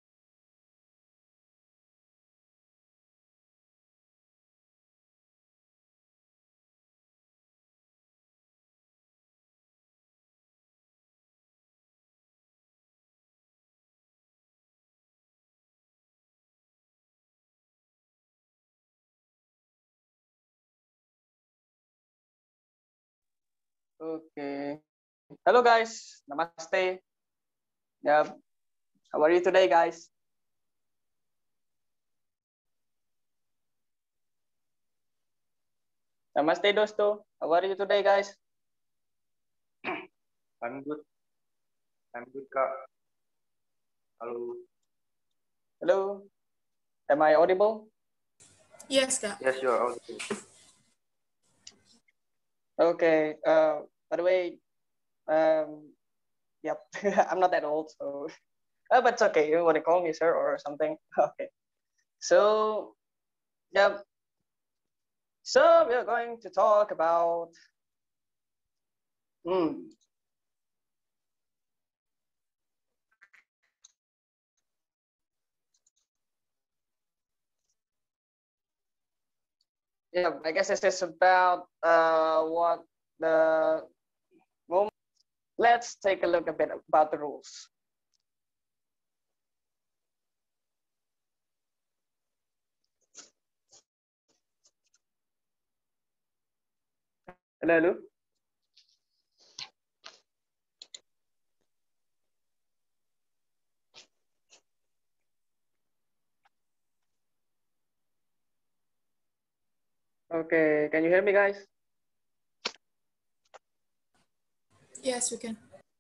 Okay. Hello guys, namaste. Yeah, how are you today, guys? Namaste, dosto. How are you today, guys? I'm good. I'm good, Kak. Hello. Hello. Am I audible? Yes, Kak. Yes, you are audible. Okay. By the way, yep, I'm not that old, so but it's okay. You want to call me sir or something? Okay. So, yeah. So we are going to talk about yeah, I guess this is about what the moment. Let's take a look a bit about the rules. Hello. Okay, can you hear me, guys? Yes, we can.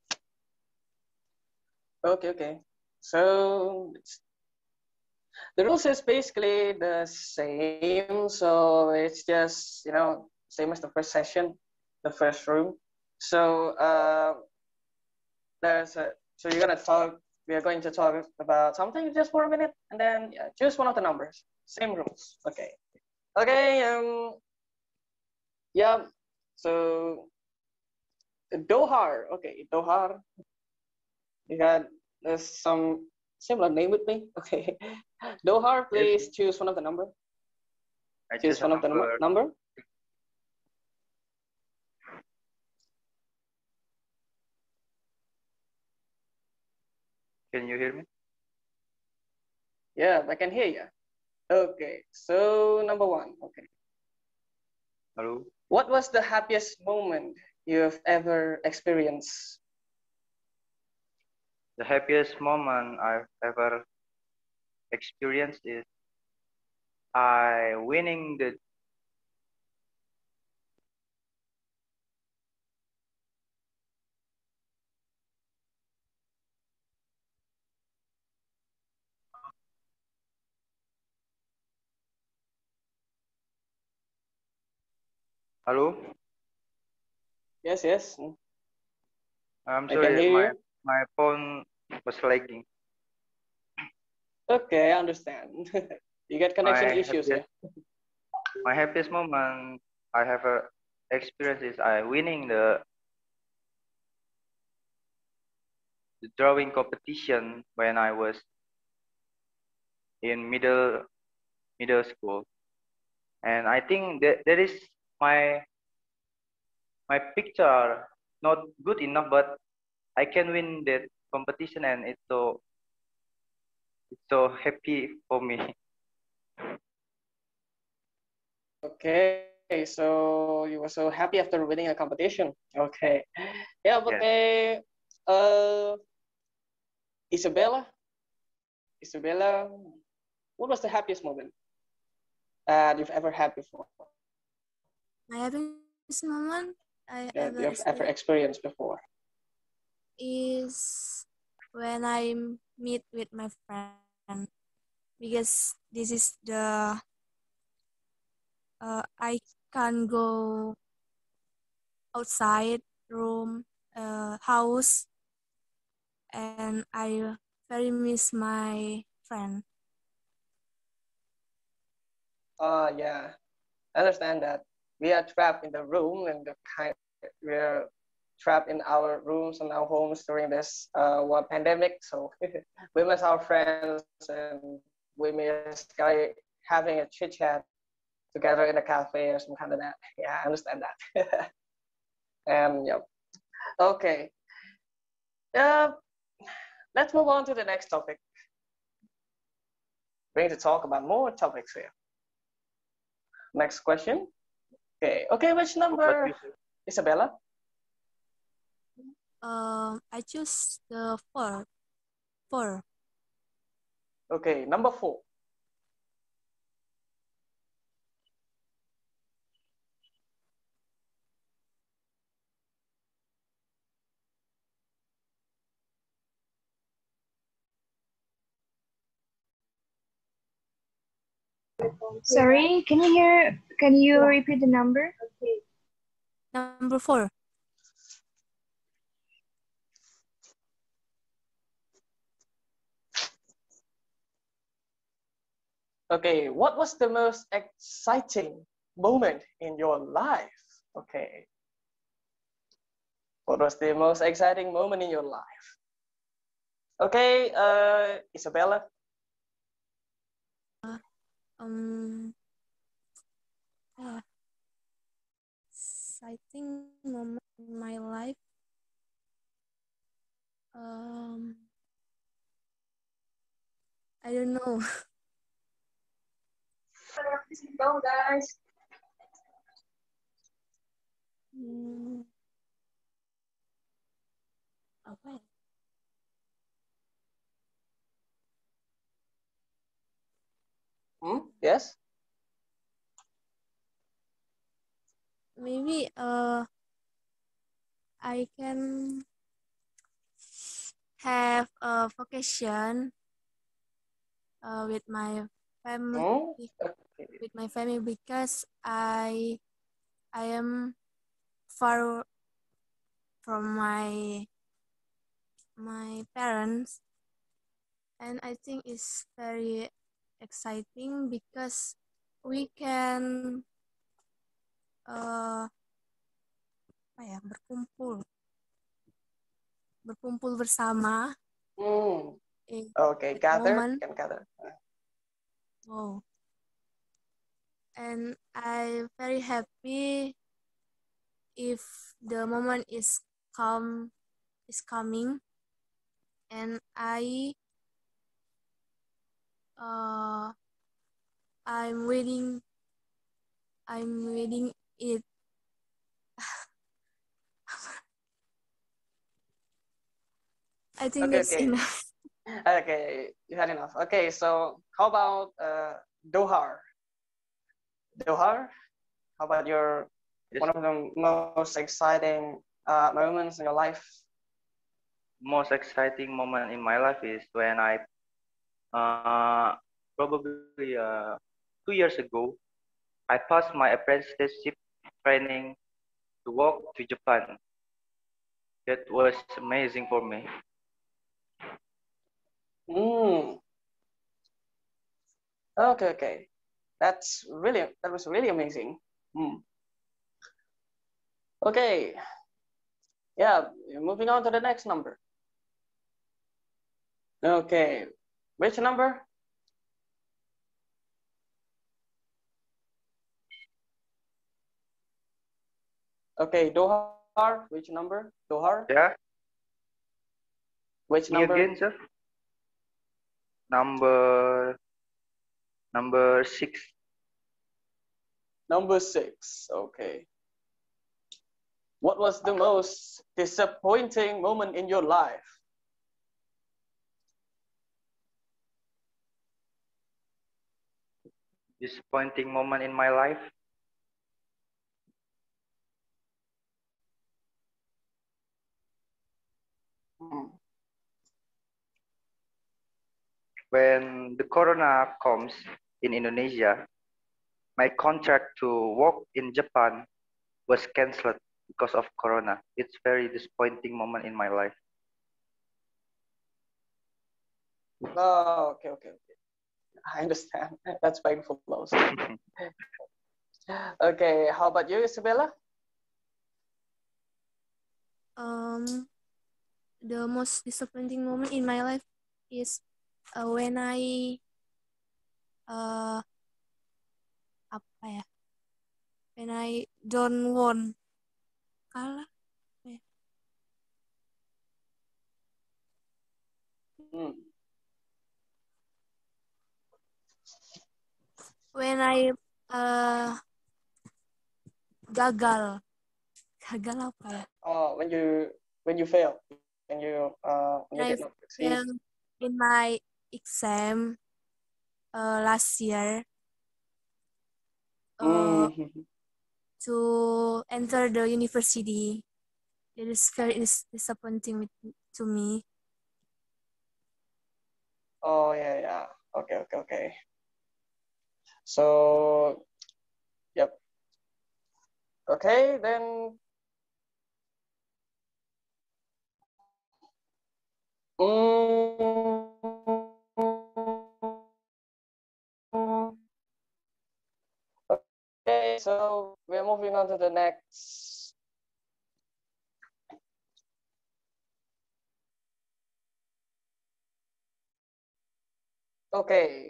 Okay. So the rules is basically the same. So it's just, same as the first session, the first room. So So you're gonna talk. We are going to talk about something just for a minute, and then yeah, choose one of the numbers. Same rules. Okay. Okay. Yeah. So Dohar. Okay, Dohar. You got some similar name with me. Okay. Dohar, Yes, please choose one of the number. I Choose choose a one of the number. number. Can you hear me? Yeah, I can hear you. Okay. So number one. Okay. Hello. What was the happiest moment you've ever experienced? The happiest moment I've ever experienced is I winning the. Hello. Yes, yes. I'm I can sorry, hear my you. my phone was lagging. Okay, I understand. You get connection My issues, yeah. happiest my happiest moment I have experienced is I winning the drawing competition when I was in middle school, and I think that is my my picture not good enough, but I can win that competition, and it's so happy for me. Okay, so you were so happy after winning a competition. Okay. Yeah, Yes. okay. Isabella, Isabella, what was the happiest moment that you've ever had before? My happiest moment I That ever you've ever experienced experienced before? is when I meet with my friend, because this is the I can go outside room, house, and I very miss my friend. Yeah, I understand that. We are trapped in the room and we're trapped in our rooms and our homes during this pandemic. So we miss our friends and we miss having a chit chat together in a cafe or some kind of that. Yeah, I understand that. And yeah, okay. Uh, let's move on to the next topic. We're going to talk about more topics here. Next question. Okay, which What number, you say? Isabella? I choose the four. Four. Okay, number 4. Sorry, can you repeat the number? Number 4. Okay, what was the most exciting moment in your life? Okay, what was the most exciting moment in your life? Okay, Isabella. Um, uh, Exciting moment in my life. Um, I don't know. Go, guys. Hmm, apa ya? Yes. Maybe I can have a vacation with my family, Okay. because I am far from my my parents, and I think it's very exciting because we can berkumpul bersama. Okay, gather, moment. can gather. Oh, and I'm very happy if the moment is coming, and I'm waiting it. I think that's enough. Okay, you had enough. Okay, so how about Dohar? Dohar, how about your one of the most exciting moments in your life? Most exciting moment in my life is when I probably 2 years ago I passed my apprenticeship training to work to Japan. That was amazing for me. Okay. That was really amazing. Okay. Yeah, moving on to the next number. Okay. Which number? Okay, Dohar, which number? Dohar? Yeah. Which Me number? again, sir? Number 6. Number 6, okay. What was the most disappointing moment in your life? Disappointing moment in my life? When the corona comes in Indonesia, my contract to work in Japan was cancelled because of corona. It's very disappointing moment in my life. Oh, okay. I understand. That's painful also. Okay, how about you, Isabella? The most disappointing moment in my life is when I when I don't won, kalah. When I gagal apa ya? Oh, when you fail, when you did not succeed. In my exam last year to enter the university. It is very disappointing to me. Oh yeah. Okay. So, yep. Okay, then. Okay, so we're moving on to the next. Okay.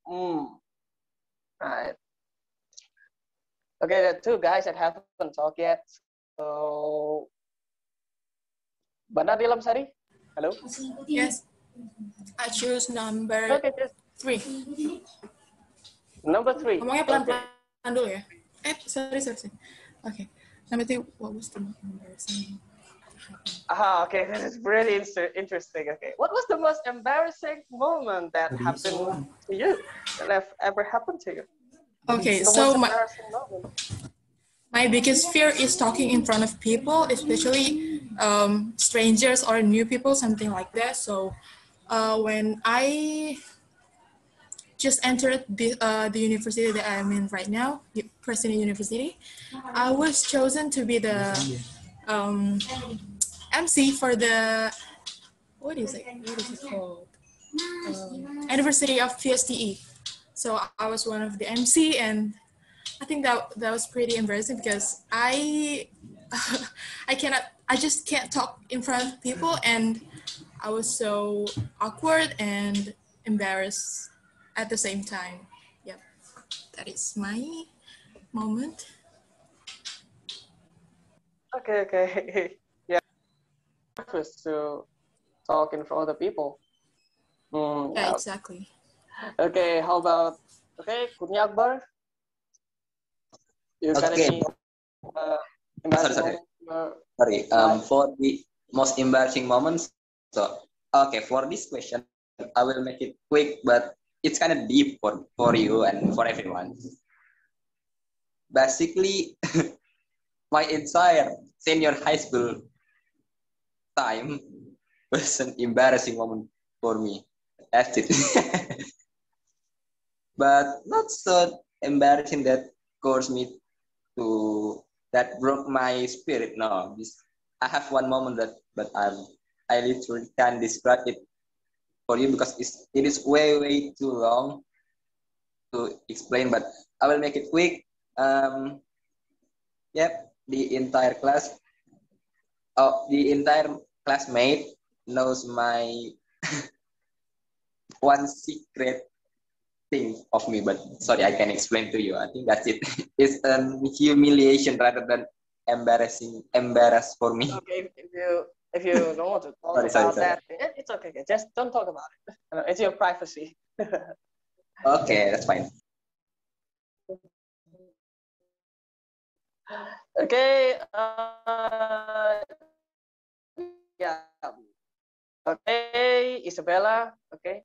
Right. Okay, there are two guys that haven't talked yet. So, Bandar Dilamsari, hello? Yes. I choose number 3. Number 3. Ngomongnya pelan-pelan dulu ya. Sorry. Okay. Number 3, what was the most embarrassing? Okay, this is really interesting. Okay, what was the most embarrassing moment that happened to you, that ever happened to you? Okay, so my biggest fear is talking in front of people, especially strangers or new people, something like that. So when I just entered the university that I'm in right now, President University, I was chosen to be the MC for the what is it? What is it called? Anniversary of PSTE. So I was one of the MC, and I think that was pretty embarrassing because I just can't talk in front of people, and I was so awkward and embarrassed at the same time. Yep, that is my moment. Okay, okay. Yeah, nervous to talk in front of the people. Yeah, exactly. Okay, how about Kurnia Akbar? You got any embarrassing moments? Sorry. For the most embarrassing moments. So, okay, for this question, I will make it quick, but it's kind of deep for you and for everyone. Basically, my entire senior high school time was an embarrassing moment for me. That's it. But not so embarrassing that caused me to that broke my spirit. No, I have one moment that, but I literally can't describe it for you because it is way too long to explain. But I will make it quick. Yep, the entire classmate knows my one secret thing of me, but sorry, I can explain to you. I think that's it. It's an humiliation rather than embarrass for me. Okay, if you don't want to talk about that, it's okay. Just don't talk about it. It's your privacy. Okay, that's fine. Okay. Yeah. Okay, Isabella. Okay.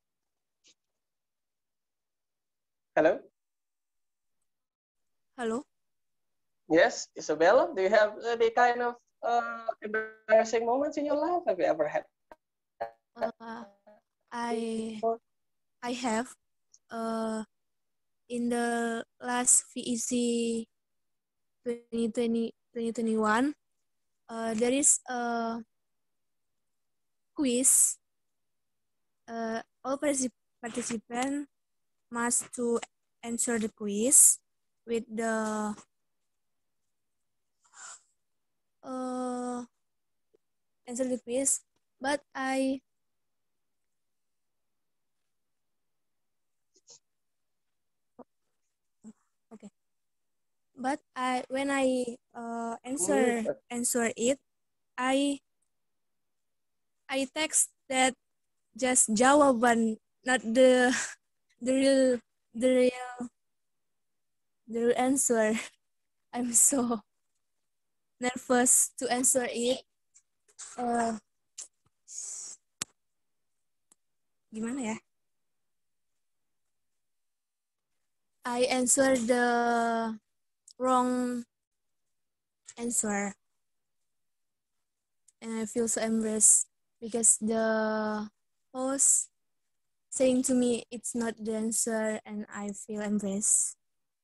Hello. Hello. Yes, Isabella. Do you have any kind of embarrassing moments in your life? Have you ever had? I have in the last VEC 2021 there is a quiz. All participants must to answer the quiz with the answer the quiz, but when I answer it, I text that just jawaban, not the real answer. I'm so nervous to answer it. Gimana ya? I answered the wrong answer, and I feel so embarrassed because the host saying to me it's not the answer, and I feel embarrassed.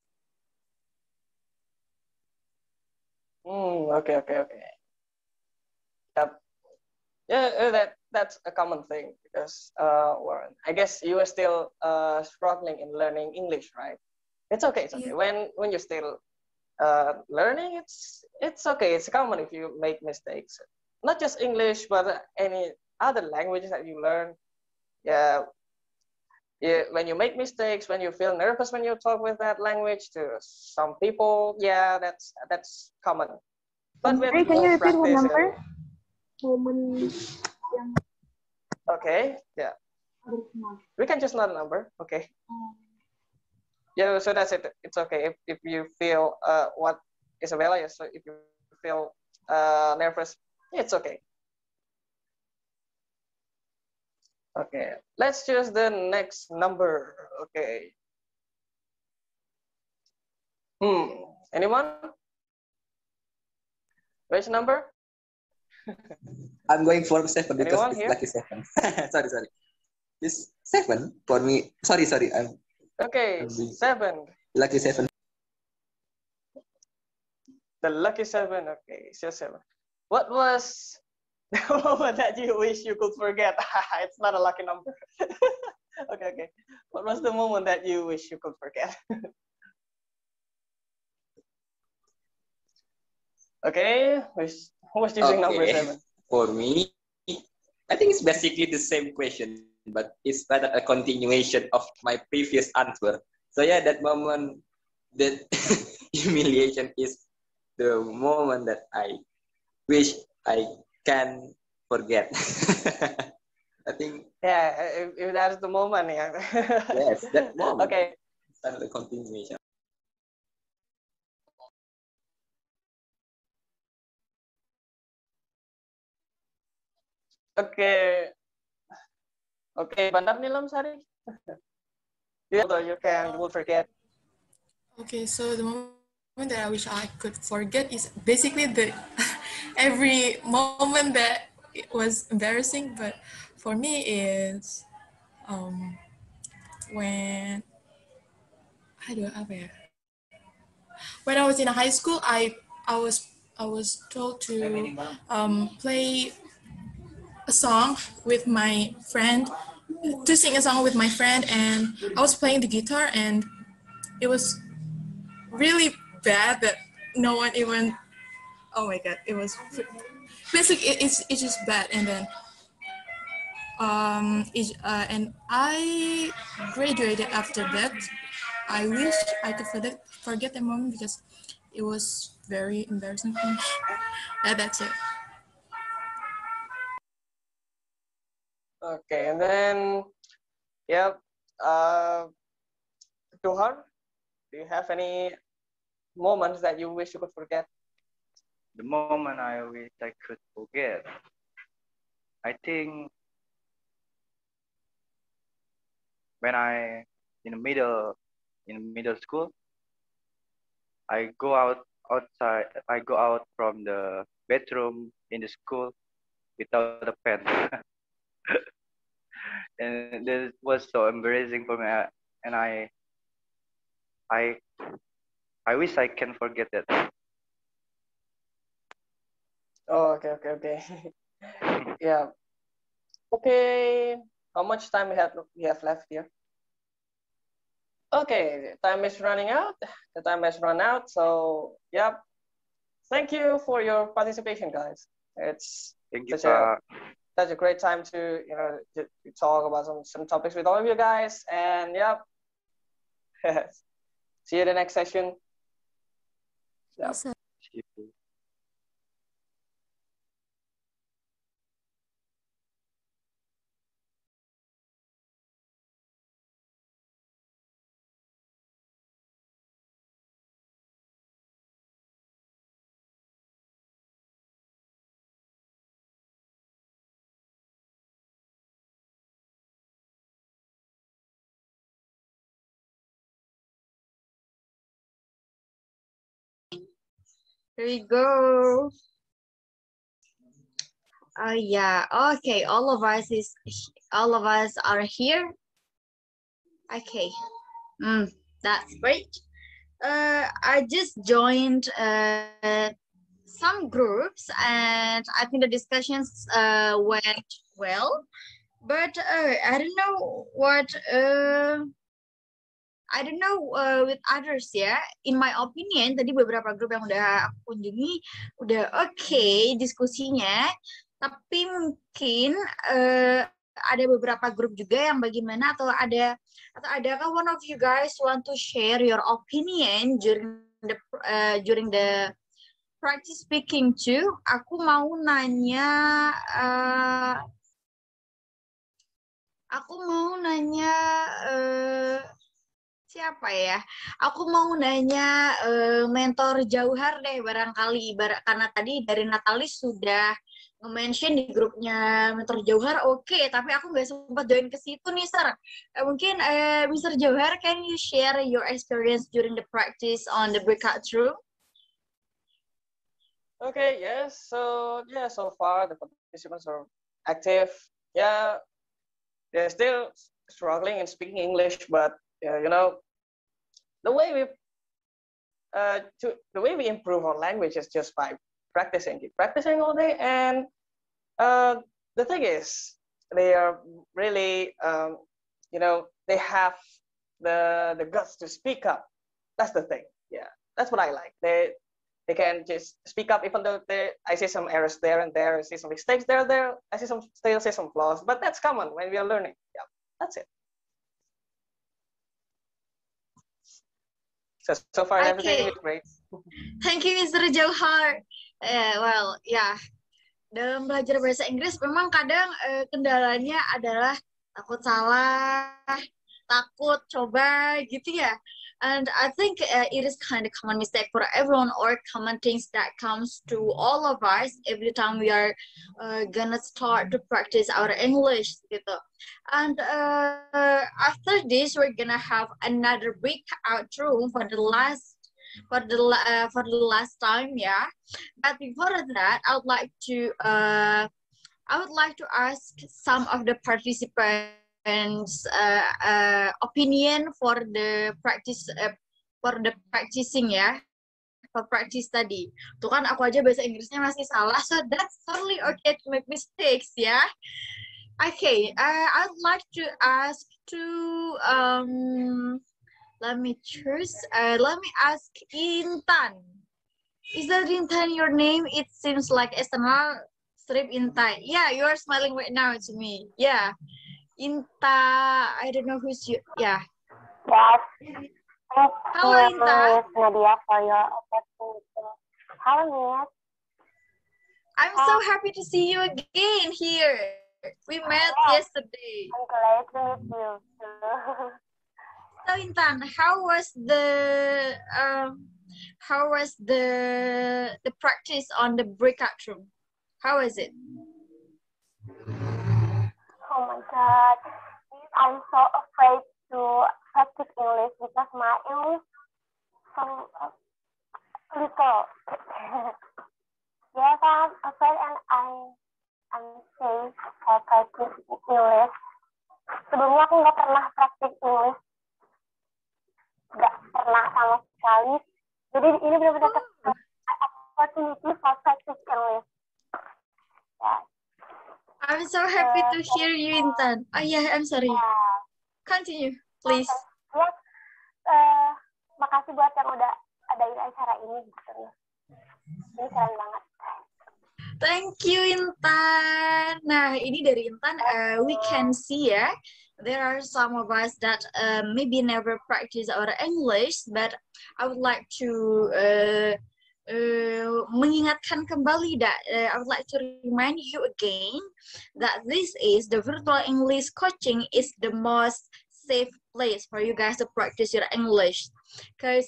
Okay. Yep. Yeah, that's a common thing because Warren, I guess you are still struggling in learning English, right? It's okay. Yeah. When you're still learning, it's okay. It's common if you make mistakes, not just English, but any other languages that you learn. Yeah, when you make mistakes, when you feel nervous when you talk with that language to some people, yeah, that's common. But with can you more repeat what practice, number? Moment yang okay, yeah, we can just not a number, okay. Yeah, so that's it. It's okay if you feel what Isabella is. So if you feel nervous, it's okay. Okay, let's choose the next number. Okay. Anyone? Which number? I'm going for 7 because Anyone it's here? lucky 7. sorry. It's 7 for me. Sorry. Okay, 7. Lucky 7. The lucky 7. Okay, it's just 7. What was The moment that you wish you could forget. It's not a lucky number. Okay. What was the moment that you wish you could forget? Okay, who was choosing number Okay, 7? for me, I think it's basically the same question, but it's rather a continuation of my previous answer. So yeah, that moment, that humiliation is the moment that I wish I can forget. I think Yeah, if that's the moment, yeah. yes, that moment. Okay. Start the continuation. Okay. Okay, Bandar Nilam Sari. You will forget. Okay, so the moment that I wish I could forget is basically the every moment that it was embarrassing, but for me is when aduh apa ya? When I was in high school, I was I was told to play a song with my friend, to sing a song with my friend, and I was playing the guitar, and it was really bad that no one even. Oh my god! It was basically it's just bad, and then and I graduated after that. I wish I could forget the moment because it was very embarrassing for me. Yeah, that's it. Okay, and then, yeah, to her, do you have any moments that you wish you could forget? The moment I wish I could forget, I think when I in middle school, I go out from the bedroom in the school without a pen. And this was so embarrassing for me. And I I wish I can forget that. Oh, okay. Yeah. Okay. How much time we have left here? Okay, time is running out. The time has run out. So, yeah. Thank you for your participation, guys. It's Thank you, such a great time to to talk about some topics with all of you guys. And yeah, see you in the next session. Yeah. Here we go. Yeah. Okay. All of us are here. Okay. That's great. I just joined some groups, and I think the discussions went well. But I don't know what. I don't know with others ya. In my opinion, tadi beberapa grup yang udah aku kunjungi udah okay diskusinya. Tapi mungkin ada beberapa grup juga yang bagaimana atau adakah one of you guys want to share your opinion during the practice speaking too? Aku mau nanya siapa ya? Aku mau nanya mentor Jauhar deh barangkali karena tadi dari Natalis sudah nge-mention di grupnya mentor Jauhar oke, tapi aku nggak sempat join ke situ nih, Sir. Mungkin Mr. Jauhar, can you share your experience during the practice on the breakout room? Okay, yes. So yeah, so far the participants are active. Yeah, they're still struggling in speaking English, but the way we improve our language is just by practicing all day. And The thing is, they are really, they have the guts to speak up. That's the thing. Yeah, that's what I like. They can just speak up, even though I see some errors there and there. I see some mistakes there. I still see some flaws, but that's common when we are learning. Yeah, that's it. So far, everything is great. Thank you, Mr. Johar. Well, yeah. Dalam belajar bahasa Inggris memang kadang kendalanya adalah takut salah, takut coba gitu ya. And I think it is kind of common mistake for everyone, or common things that comes to all of us every time we are gonna start to practice our English gitu. And after this, we're gonna have another breakout room for the last time, yeah. But before that, I would like to ask some of the participants opinion for the practicing ya, for practice tadi. Tuh kan aku aja bahasa Inggrisnya masih salah, so that's totally okay to make mistakes ya. Okay, I'd like to ask let me ask Intan. Is that Intan your name? It seems like external strip Intan. Yeah, you are smiling right now to me. Yeah. Inta, I don't know who's you. Yeah. Yes. Hello, Inta. Nadia, for your opportunity. Hello, Miss. I'm so happy to see you again here. We met yesterday. I'm glad to meet you too. So, Intan, how was the practice on the breakout room? How was it? Oh my God, I'm so afraid to practice English because my English so little. Yes, I'm afraid, and I'm safe for practice English. Sebelumnya aku nggak pernah praktik English, nggak pernah sama sekali. Jadi ini benar-benar opportunity for practice English. Yeah. I'm so happy to hear you, Intan. Oh yeah, I'm sorry. Continue, please. Makasih buat yang udah adain acara ini. Ini keren banget. Thank you, Intan. Nah, ini dari Intan, we can see ya, there are some of us that maybe never practice our English, but I would like to mengingatkan kembali that I would like to remind you again that this is the virtual English coaching is the most safe place for you guys to practice your English, because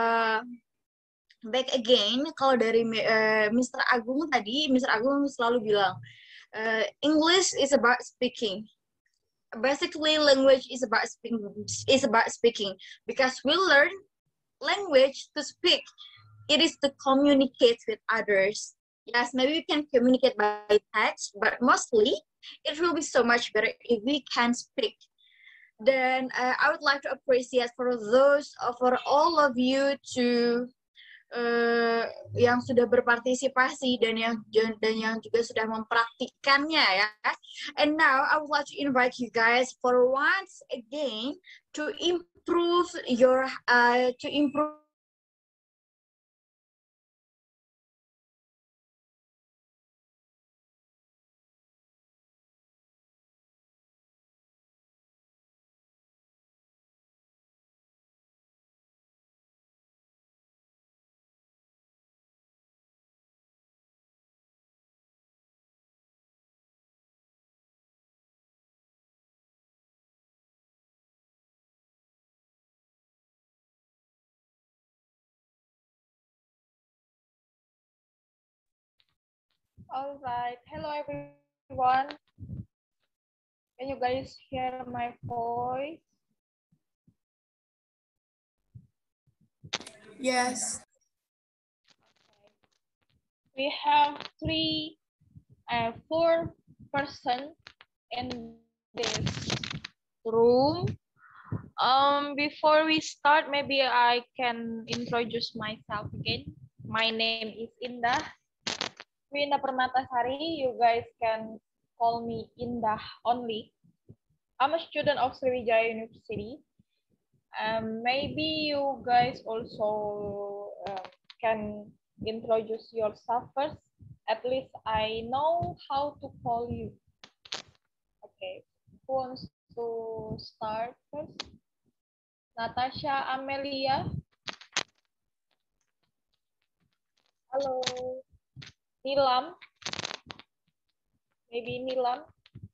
back again, kalau dari Mr. Agung tadi, Mr. Agung selalu bilang English is about speaking. Basically, language is about speaking because we learn language to speak. It is to communicate with others. Yes, maybe we can communicate by text, but mostly it will be so much better if we can speak. Then I would like to appreciate for all of you to yang sudah berpartisipasi dan yang juga sudah mempraktikkannya ya. And now I would like to invite you guys for once again to improve your All right. Hello, everyone. Can you guys hear my voice? Yes. We have 4 persons in this room. Before we start, maybe I can introduce myself again. My name is Indah. Winda Permatasari. You guys can call me Indah only. I'm a student of Sriwijaya University. Maybe you guys also can introduce yourself first. At least I know how to call you. Okay, who wants to start first? Natasha Amelia. Hello. Nilam. Maybe Nilam.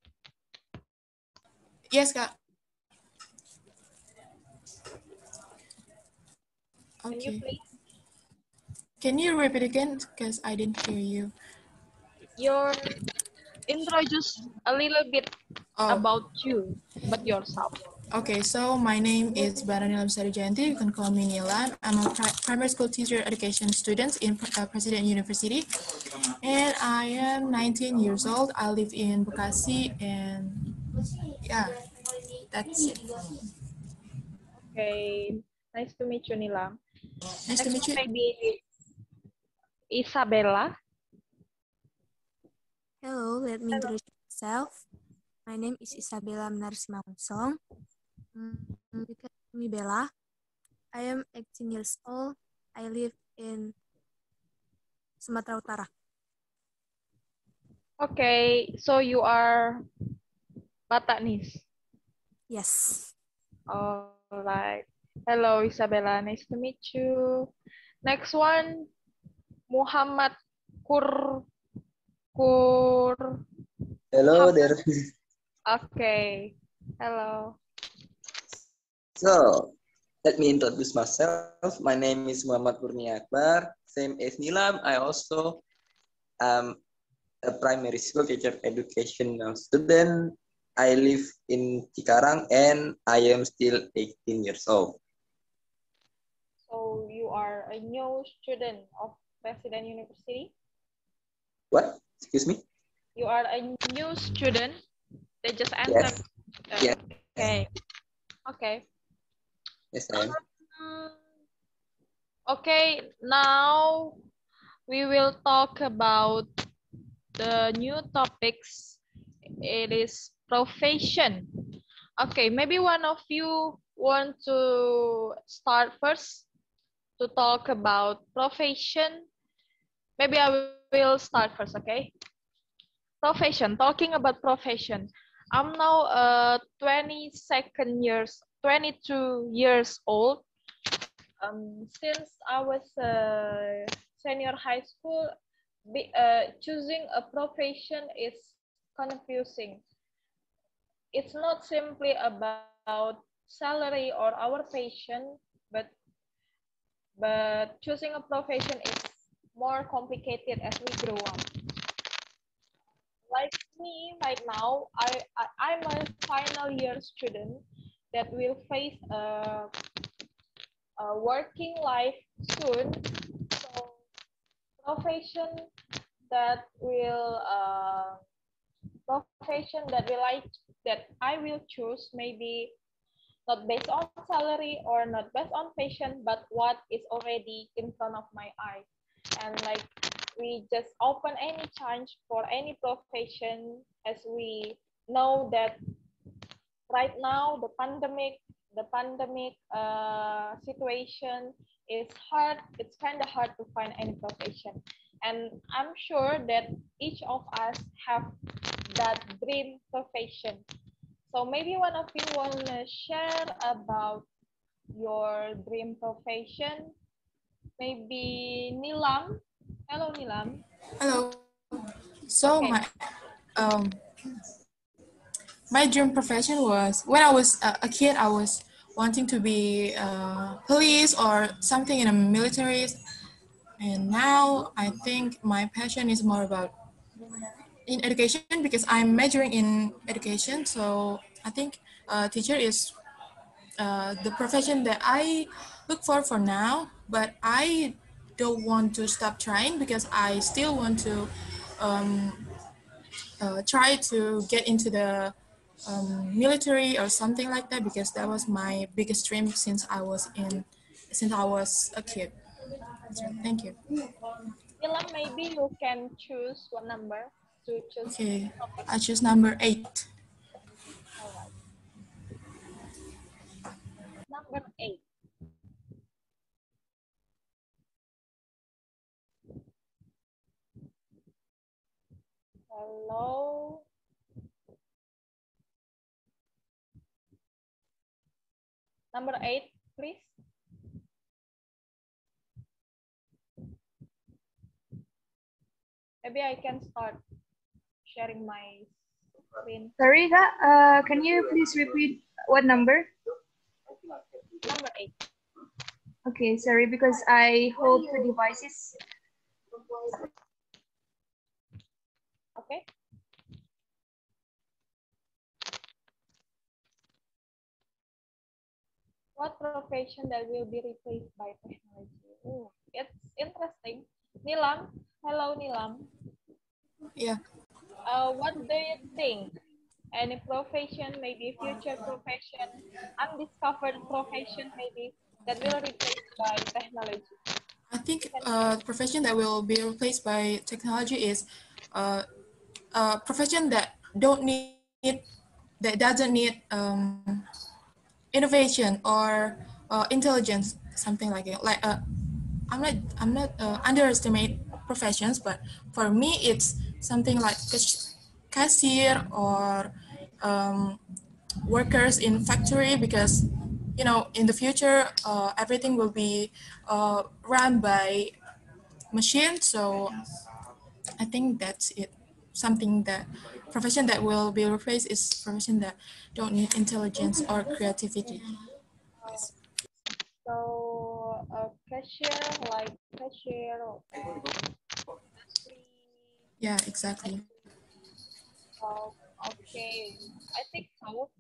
Yes, Kak. Can you Okay. please? Can you repeat again? Because I didn't hear you. Your introduce a little bit Oh, about you, about yourself. okay. So my name is Baranilam Sarijanti. You can call me Nilam. I'm a primary school teacher education student in President University. And I am 19 years old. I live in Bekasi, and yeah, that's it. Okay, nice to meet you, Nilam. Nice to Next meet one you. maybe Isabella. Hello, let me introduce myself. My name is Isabella Narsimamsong. You can call me Bella. I am 18 years old. I live in Sumatera Utara. Okay, so you are Batanis. Yes. All right. Hello, Isabella. Nice to meet you. Next one, Muhammad Kur. Hello there. Okay. Hello. So, let me introduce myself. My name is Muhammad Kurnia Akbar. Same as Nilam, I also am a primary school teacher education student. I live in Cikarang and I am still 18 years old. So you are a new student of President University? What? Excuse me? You are a new student? They just Yes. entered? Yes. Okay. Okay. Yes, I am. Okay, now we will talk about the new topics. It is profession. Okay, maybe one of you want to start first to talk about profession. Maybe I will start first, okay? Profession, talking about profession. I'm now 22 years old. Since I was senior high school, choosing a profession is confusing. It's not simply about salary or our passion, but choosing a profession is more complicated as we grow up. Like me right now, I'm a final year student that will face a working life soon. So profession that will that I will choose maybe not based on salary or not based on passion, but what is already in front of my eye. And like we just open any chance for any profession, as we know that right now the pandemic situation is hard. It's kind of hard to find any profession, and I'm sure that each of us have that dream profession. So maybe one of you want to share about your dream profession. Maybe Nilam. Hello, Nilam. Hello. So Okay. my dream profession was when I was a kid. I was wanting to be police or something in the military, and now I think my passion is more about in education because I'm majoring in education. So I think teacher is the profession that I look for now. But I don't want to stop trying because I still want to um, try to get into the military or something like that because that was my biggest dream since I was a kid. So, thank you. Nilam, maybe you can choose what number to choose. Okay, Topic. I choose number 8. All right. Number 8. Hello. Number 8, please. Maybe I can start sharing my screen. Sorry, Kak, can you please repeat what number? Number 8. Okay, sorry, because I hold two devices. Okay. What profession that will be replaced by technology? Ooh, it's interesting. Nilam, hello Nilam. Yeah. What do you think? Any profession, maybe future profession, undiscovered profession, maybe that will replace by technology? I think profession that will be replaced by technology is a profession that doesn't need innovation or intelligence, something like it. Like I'm not underestimate professions, but for me it's something like cashier or workers in factory, because in the future everything will be run by machine. So I think that's it. Something that profession that will be replaced is profession that don't need intelligence or creativity. Yes. So cashier, like cashier, Yeah, exactly. oh, okay, I think so.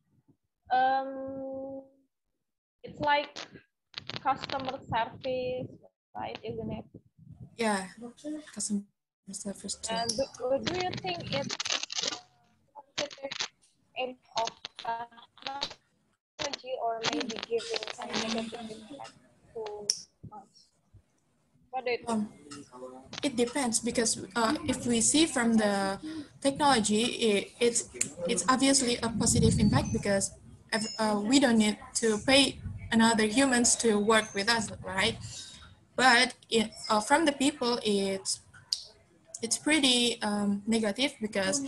Um, it's like customer service, right? Isn't it? Yeah, customer service too. And do you think it's positive end of technology or maybe giving some negative impact to us? What do you think? It depends, because if we see from the technology, it's obviously a positive impact, because we don't need to pay another humans to work with us, right? But from the people, it's pretty negative, because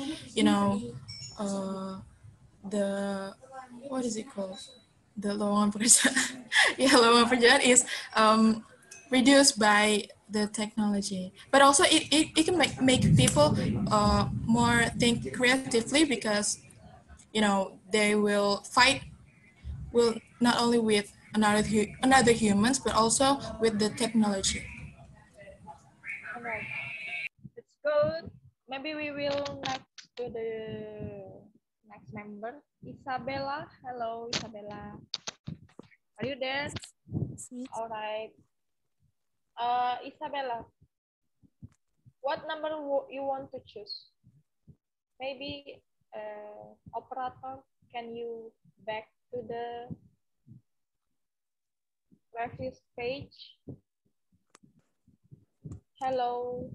uh, the what is it called, the lowongan pekerjaan. Yeah, lowongan pekerjaan is reduced by the technology, but also it can make people more think creatively, because they will fight, will not only with another humans, but also with the technology. All right, it's good. Maybe we will next to the next member, Isabella. Hello, Isabella. Are you there? Sweet. All right. Isabella, what number you want to choose? Maybe operator, can you back to the previous page? Hello.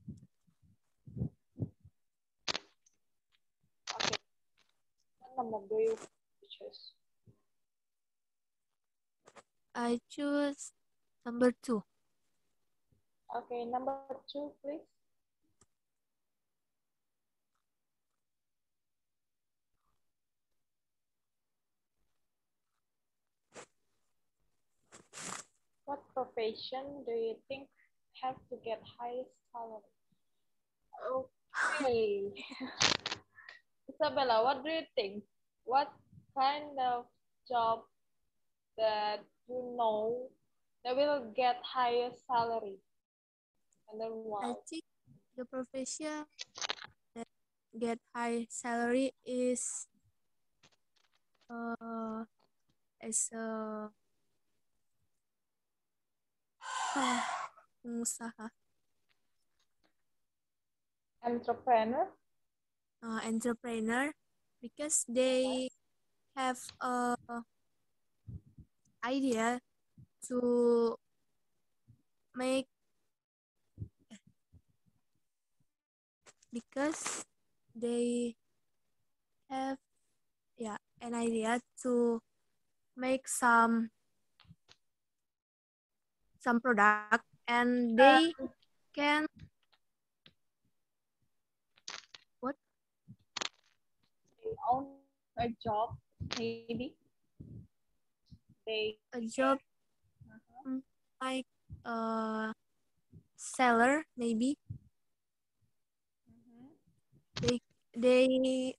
Okay. What number do you choose? I choose number 2. Okay, number 2, please. What profession do you think have to get highest salary? Okay. Isabella, what do you think? What kind of job that you know that will get highest salary? And then why? I think the profession that get high salary is as a pengusaha, Entrepreneur? entrepreneur, because they have a idea to make because they have an idea to make some product, and they can what They own a job, maybe. They a job like seller, maybe. They they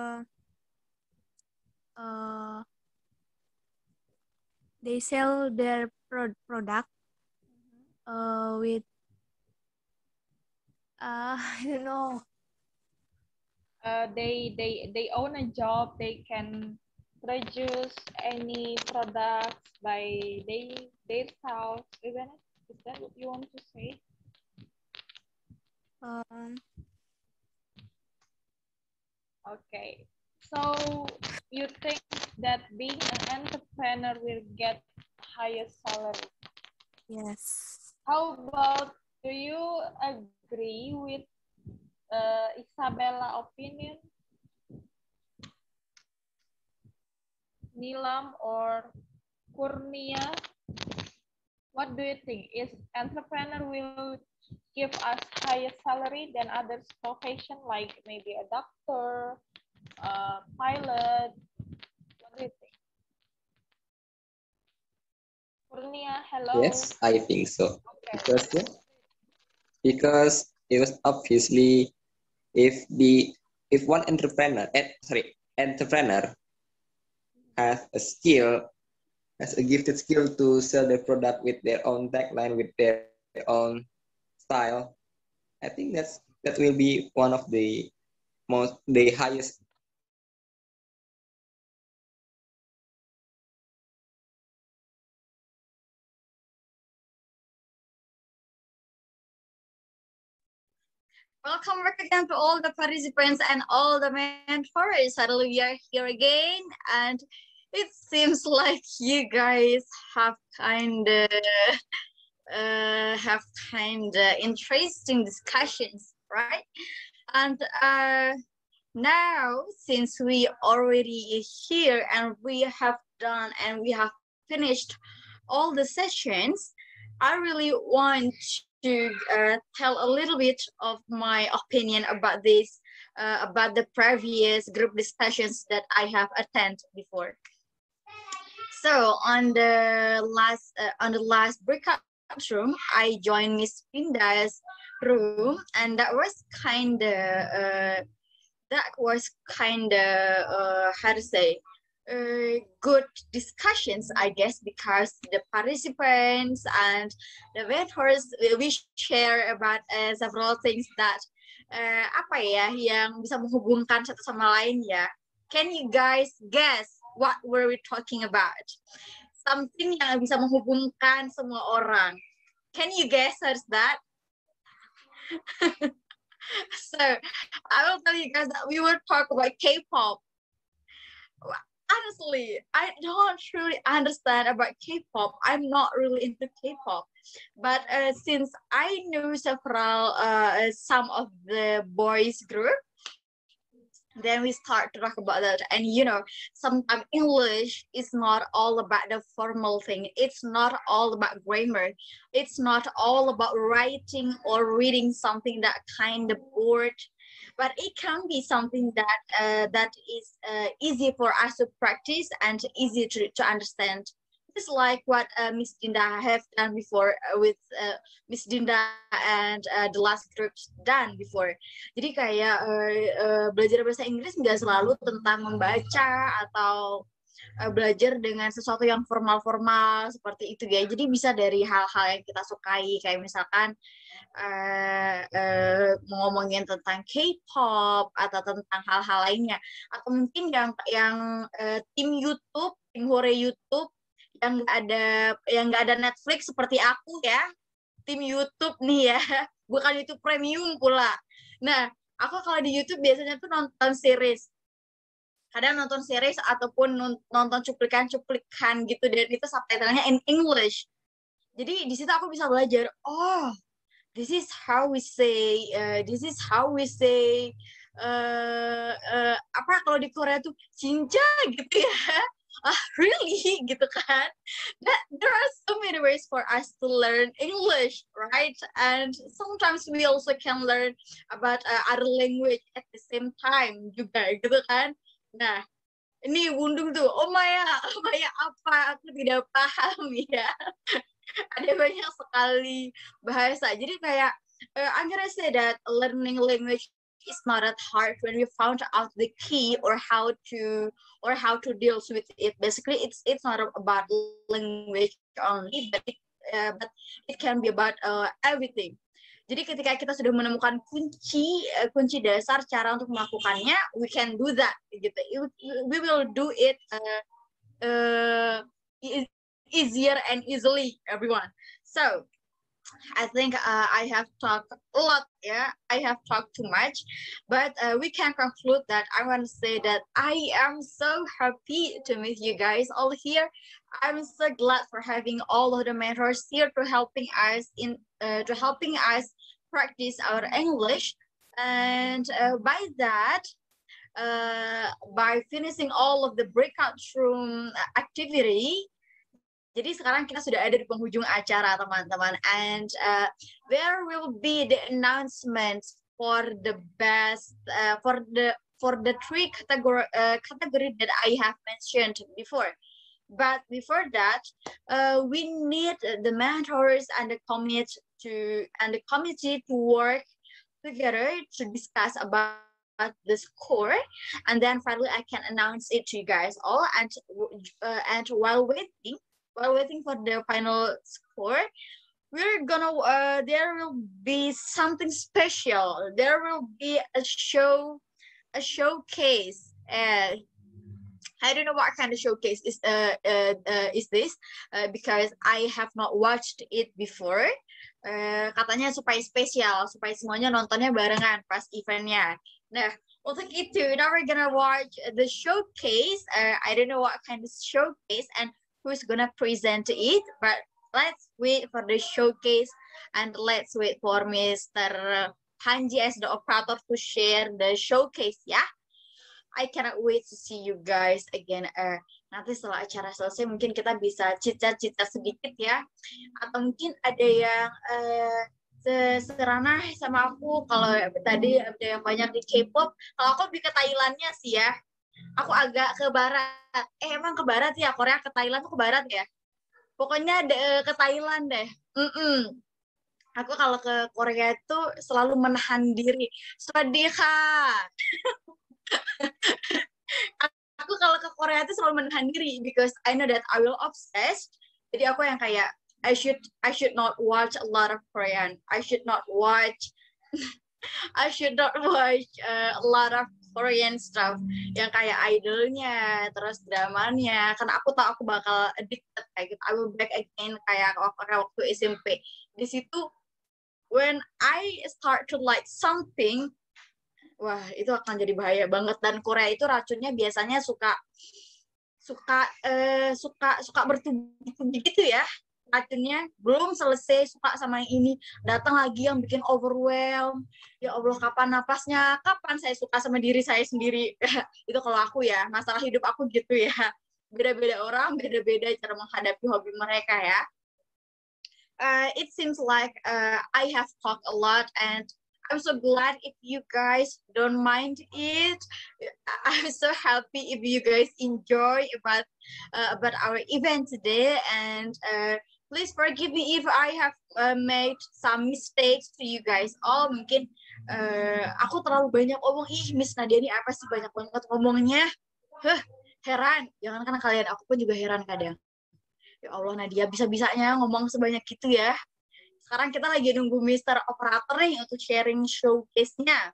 they sell their product with I don't know. They own a job. They can produce any products by themselves, isn't it? Is that what you want to say? Okay. So you think that being an entrepreneur will get highest salary? Yes. How about, do you agree with Isabella opinion? Nilam or Kurnia? What do you think? Is entrepreneur will give us higher salary than others profession, like maybe a doctor, a pilot? What do you think? Kurnia, hello. Yes, I think so. Okay. Because it was obviously if one entrepreneur has a skill, has a gifted skill to sell their product with their own tagline, with their own style, I think that will be one of the highest. Welcome back again to all the participants and all the mentors. Suddenly we are here again, and it seems like you guys have kind of interesting discussions, right? And now, since we already here and we have done and we have finished all the sessions, I really want to tell a little bit of my opinion about this, about the previous group discussions that I have attended before. So on the last breakout room, I joined Miss Pinda's room, and that was kind of how to say, good discussions, I guess, because the participants and the mentors we share about several things that apa ya yang bisa menghubungkan satu sama lain ya. Can you guys guess what were we talking about? Something yang bisa menghubungkan semua orang. Can you guess what's that? So I will tell you guys that we will talk about K-pop. Honestly, I don't really understand about K-pop. I'm not really into K-pop, but since I know some of the boys group, then we start to talk about that. And sometimes English is not all about the formal thing. It's not all about grammar. It's not all about writing or reading something that kind of bored, but it can be something that is easy for us to practice and easy to understand. It's like what Miss Dinda have done before with Miss Dinda and the last groups done before. Jadi kayak belajar bahasa Inggris nggak selalu tentang membaca atau belajar dengan sesuatu yang formal-formal seperti itu ya. Jadi bisa dari hal-hal yang kita sukai, kayak misalkan ngomongin tentang K-pop atau tentang hal-hal lainnya, atau mungkin yang tim YouTube, tim hore YouTube yang nggak ada Netflix seperti aku ya, tim YouTube nih ya, bukan YouTube Premium pula. Nah, aku kalau di YouTube biasanya tuh nonton series. Kadang nonton series ataupun nonton cuplikan-cuplikan gitu, dan itu subtitlenya in English. Jadi di situ aku bisa belajar, oh this is how we say apa kalau di Korea tuh cinca gitu ya. Really gitu kan. There are so many ways for us to learn English, right? And sometimes we also can learn about other language at the same time juga gitu kan. Nah, ini Wundung tuh, oh Maya apa? Aku tidak paham ya. Ada banyak sekali bahasa. Jadi kayak I'm gonna say that learning language is not that hard when we found out the key or how to deal with it. Basically, it's not about language only, but it can be about everything. Jadi ketika kita sudah menemukan kunci dasar cara untuk melakukannya, we can do that. Gitu. We will do it easier and easily, everyone. So I think I have talked a lot, yeah. I have talked too much, but we can conclude that I want to say that I am so happy to meet you guys all here. I'm so glad for having all of the mentors here to helping us practice our English, and by that. By finishing all of the breakout room activity, jadi sekarang kita sudah ada di penghujung acara, teman-teman. And there will be the announcements for the best, for the three category that I have mentioned before. But before that, we need the mentors and the committee to work together to discuss about the score, and then finally I can announce it to you guys all. And while waiting for the final score, we're gonna there will be something special. There will be a showcase. I don't know what kind of showcase is this because I have not watched it before. Katanya supaya spesial, supaya semuanya nontonnya barengan pas eventnya. Nah, untuk itu, now we're gonna watch the showcase. I don't know what kind of showcase and who's gonna present it, but let's wait for the showcase and let's wait for Mr. Hanji as the operator to share the showcase, ya. I cannot wait to see you guys again. Nanti setelah acara selesai mungkin kita bisa cicat-cicat sedikit ya, atau mungkin ada yang seranah sama aku. Kalau tadi ada yang banyak di K-pop, kalau aku lebih ke Thailandnya sih ya. Aku agak ke barat. Emang ke barat ya, Korea ke Thailand tuh ke barat ya. Pokoknya ke Thailand deh. Aku kalau ke Korea itu selalu menahan diri. Swadika. Aku kalau ke Korea itu selalu menahan diri because I know that I will obsessed. Jadi aku yang kayak I should not watch a lot of Korean. I should not watch a lot of Korean stuff yang kayak idolnya, terus dramanya. Karena aku tahu aku bakal addicted kayak gitu. I will back again kayak waktu SMP. Di situ when I start to like something, wah itu akan jadi bahaya banget. Dan Korea itu racunnya biasanya suka bertubi-tubi gitu ya. Racunnya belum selesai suka sama yang ini, datang lagi yang bikin overwhelm. Ya Allah, kapan napasnya, kapan saya suka sama diri saya sendiri. Itu kalau aku ya, masalah hidup aku gitu ya. Beda-beda orang, beda-beda cara menghadapi hobi mereka ya. It seems like I have talked a lot and I'm so glad if you guys don't mind it. I'm so happy if you guys enjoy about our event today, and please forgive me if I have made some mistakes to you guys all. Mungkin aku terlalu banyak ngomong. Miss Nadia ini apa sih banyak banget ngomongnya? Heran. Jangankan kalian, aku pun juga heran kadang. Ya Allah, Nadia bisa-bisanya ngomong sebanyak itu ya. Sekarang kita lagi nunggu Mr. Operator nih untuk sharing showcase-nya.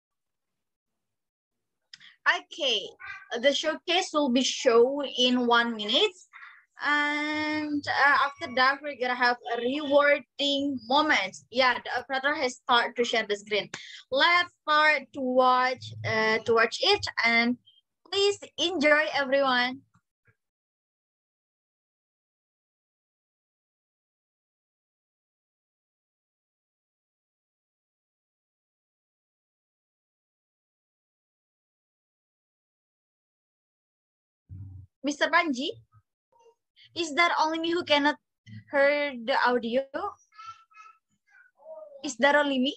Okay, the showcase will be shown in 1 minute. And after that, we're gonna have a rewarding moment. Yeah, the operator has started to share the screen. Let's start to watch it, and please enjoy, everyone. Mr. Panji, is that only me who cannot hear the audio? Is that only me?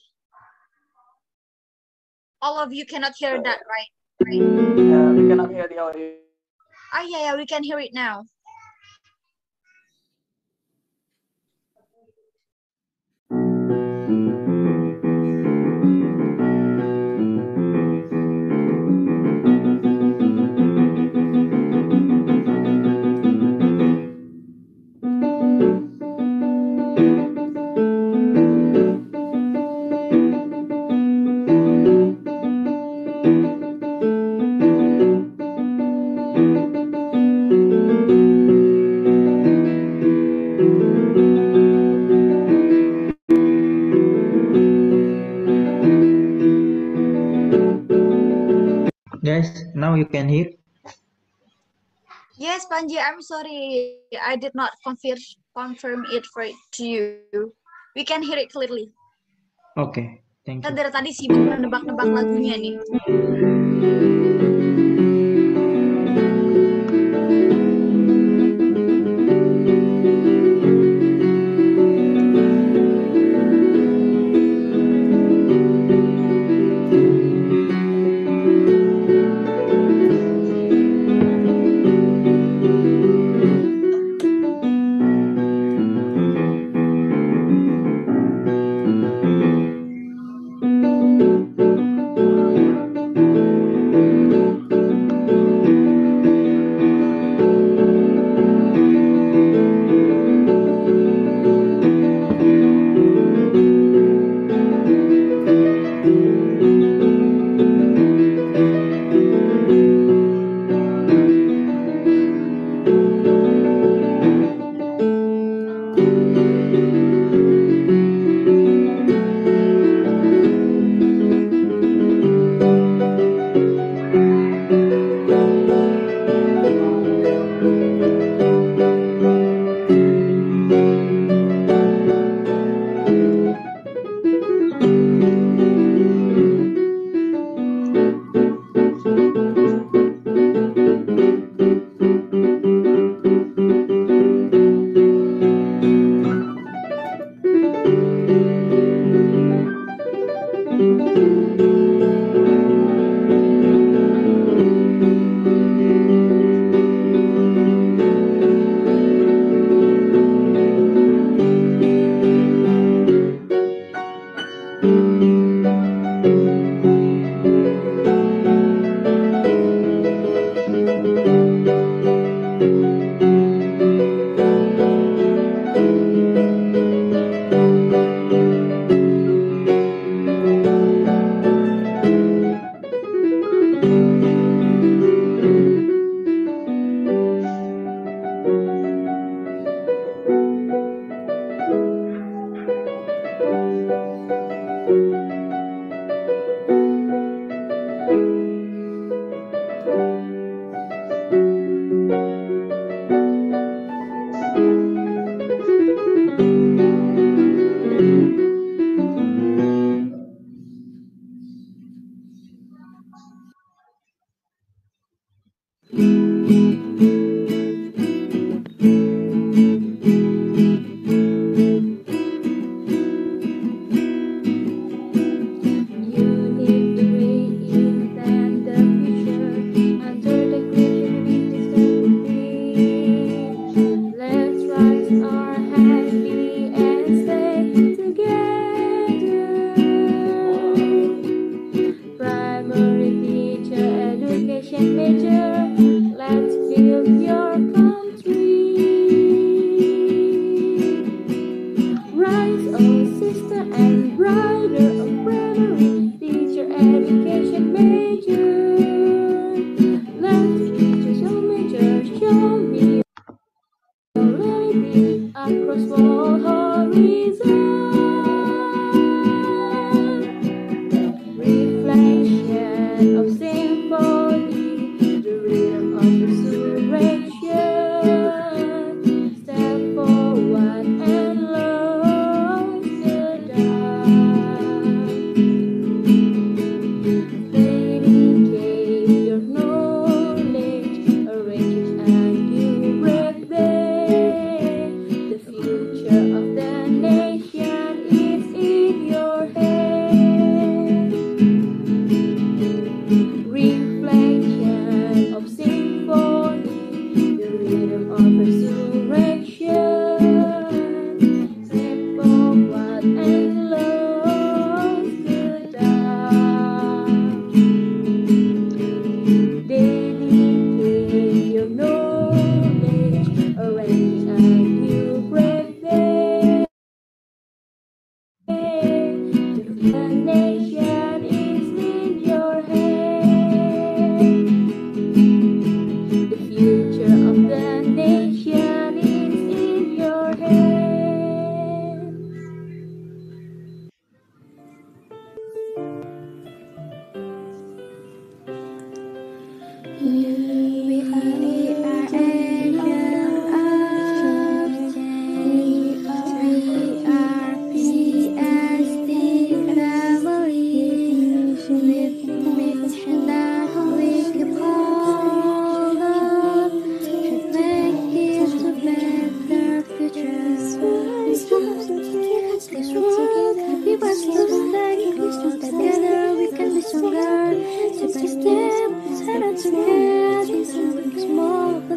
All of you cannot hear that, right? Yeah, we cannot hear the audio. Ah, yeah, we can hear it now. Guys, now you can hear. Yes, Panji, I'm sorry. I did not confirm it to you. We can hear it clearly. Okay, thank Kita you. dari tadi sibuk menebak-nebak lagunya nih. Reflection of symphony, the rhythm of resurrection.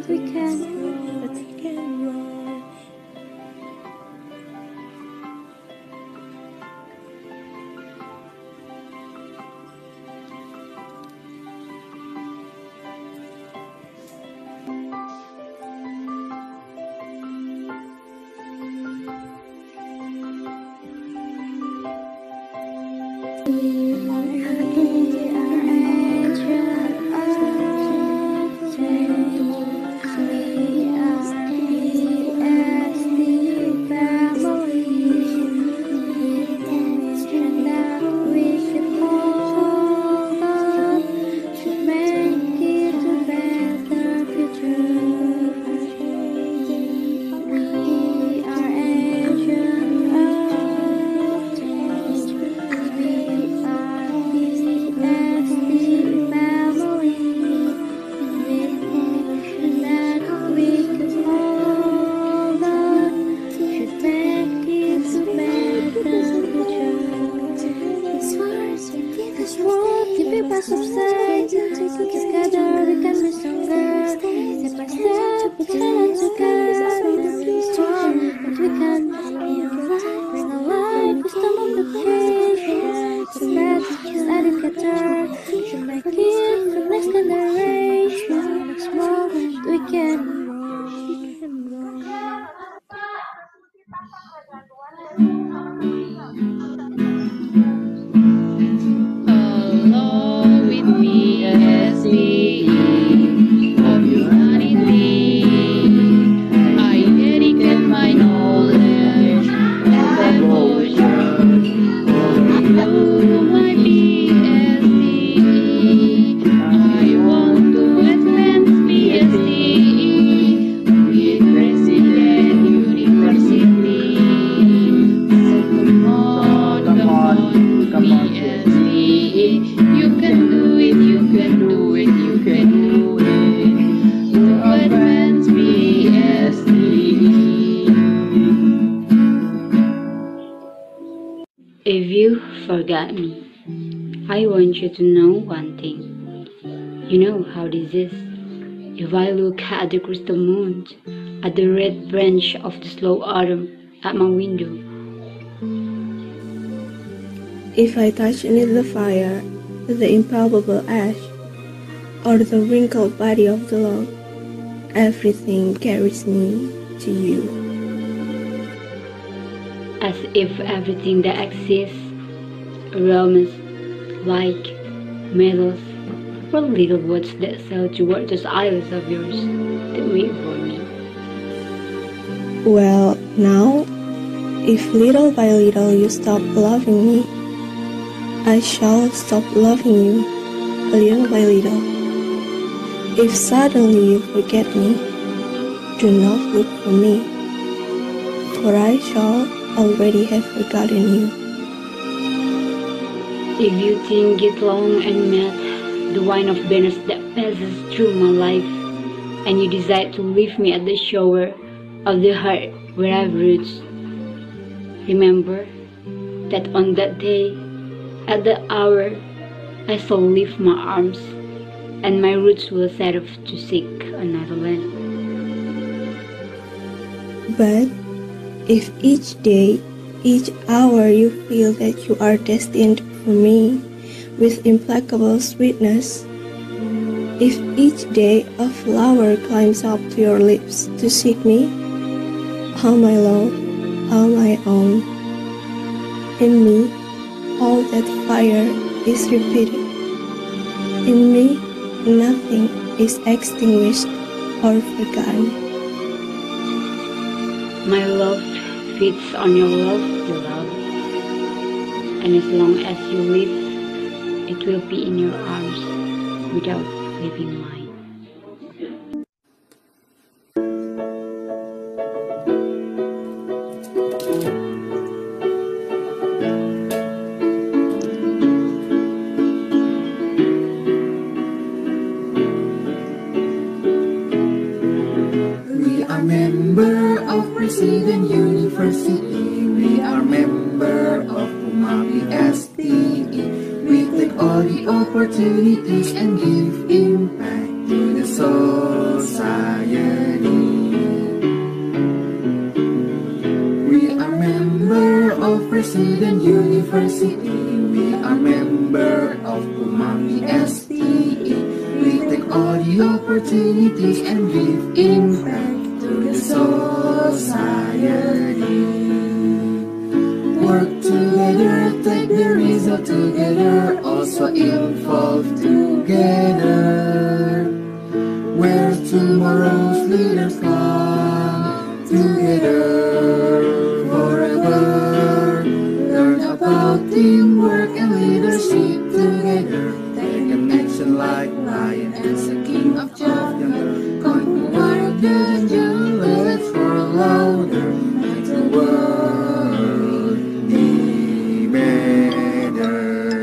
we can grow. If you forgot me, I want you to know one thing. You know how this is. If I look at the crystal moon, at the red branch of the slow autumn at my window, If I touch beneath the fire, the impalpable ash, or the wrinkled body of the log, everything carries me to you. as if everything that exists around us, like metals, were little boats that sail toward those islands of yours that wait for me. Well, now, if little by little you stop loving me, I shall stop loving you, little by little. If suddenly you forget me, do not look for me, for I shall already have forgotten you. If you think it long and met the wine of bitterness that passes through my life, and you decide to leave me at the shore of the heart where I've roots, remember that on that day, at the hour, I shall leave my arms, and my roots will set off to seek another land. But if each day, each hour you feel that you are destined for me with implacable sweetness, if each day a flower climbs up to your lips to seek me, all my love, all my own, in me all that fire is repeated. In me nothing is extinguished or forgotten. My love feeds on your love, beloved, and as long as you live, it will be in your arms without leaving mine. We are member of President University. We are member of PUMA PSTE. We take all the opportunities and give impact to the society. President University. We are member of PUMA PSTE. We take all the opportunities and give impact to the society. Work together, take the result together, also evolve together. Where tomorrow's leaders come together forever. Learn about teamwork and leadership together. Take an action like lion as a king of jungle. Conquer the jungle, let's roar louder. Make the world be better.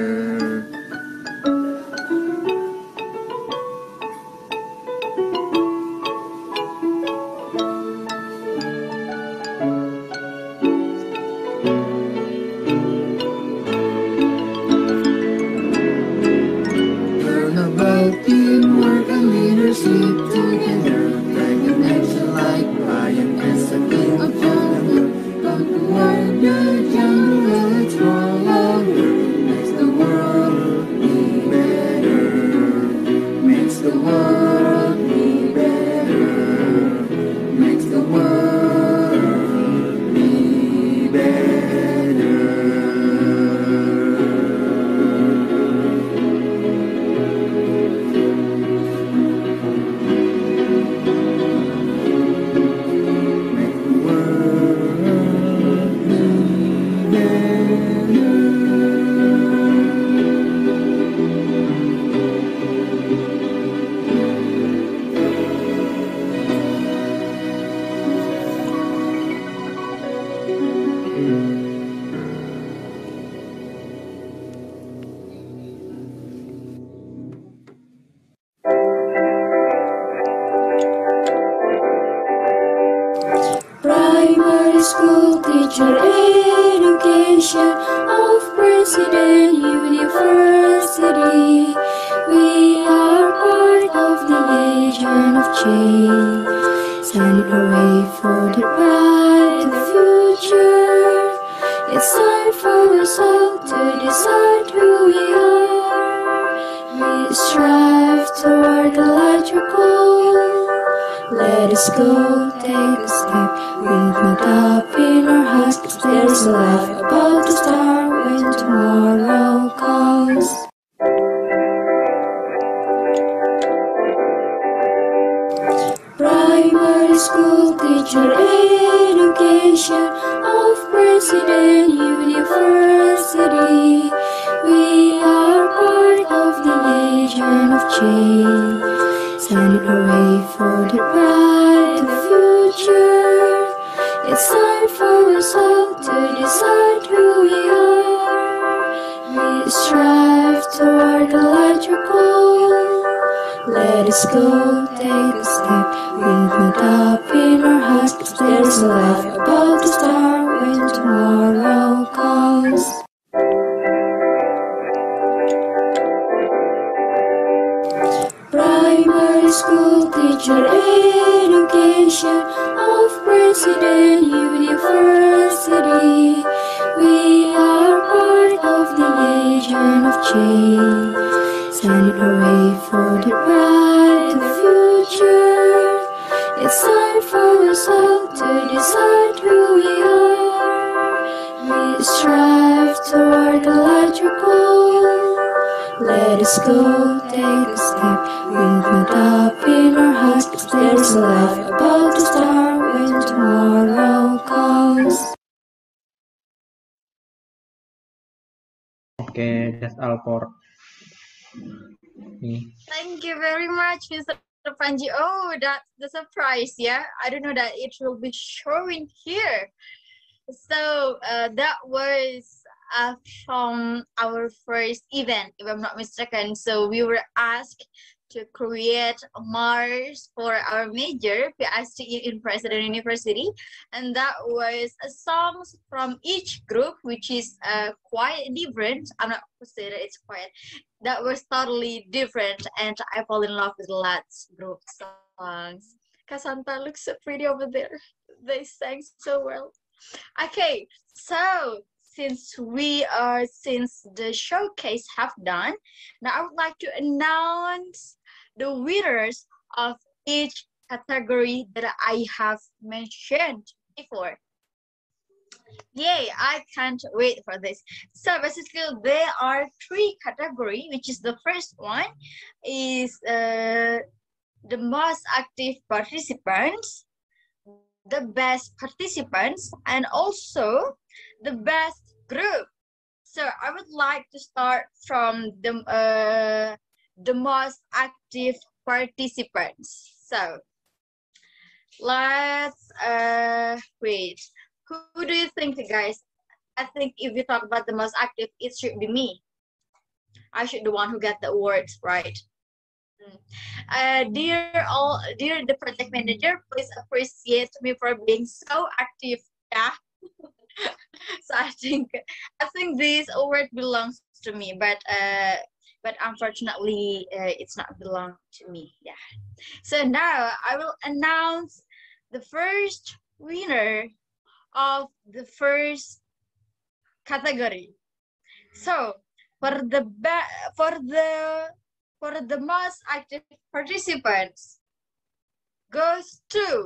Learn about teamwork and leadership together. Take an action like lion as a king of jungle. Conquer the jungle, let's roar louder. Makes the world be better. Makes the world be better. Makes the world be better. Primary school teacher education of President University. We are part of the agent of change, standing away for the bright future. It's time for us all to decide who we are. We strive toward the larger goal. Let us go, take a step, with no doubt in our hearts, 'cause there's a life about to start when tomorrow comes. Primary school teacher education of President University. We are part of the agent of change, standing away for the bright future. It's time for us all to decide who we are. We strive toward the larger goal. Let us go, take a step, with no doubt in our hearts, 'cause there's a life about to start when tomorrow comes. Primary school teacher education of President University. We are part of the agent of change, standing away for the bright future. It's time for us all to decide who we are. We strive toward the larger goal. Let us go, take a step, with no doubt in our hearts, 'cause there's a life about to start when tomorrow comes. Okay, that's all for me. Thank you very much, Mr. Panji. Oh, that's the surprise, yeah? I don't know that it will be showing here. So that was from our first event, if I'm not mistaken. So we were asked to create a march for our major, PSTE in President University. And that was songs from each group, which is quite different. I'm not going to say that it's quite. That was totally different. And I fall in love with Lat's group songs. Cassandra looks so pretty over there. They sang so well. Okay, so since the showcase have done, now I would like to announce the winners of each category that I have mentioned before. Yay, I can't wait for this. So basically there are 3 categories, which is the first one is the most active participants, the best participants, and also the best group. So I would like to start from the most active participants. So let's wait. Who do you think, guys? I think if you talk about the most active, it should be me. I should be the one who get the awards, right? Dear the project manager, please appreciate me for being so active. Yeah. So I think this award belongs to me, but unfortunately it's not belong to me. Yeah. So now I will announce the first winner of the first category. So for the most active participants goes to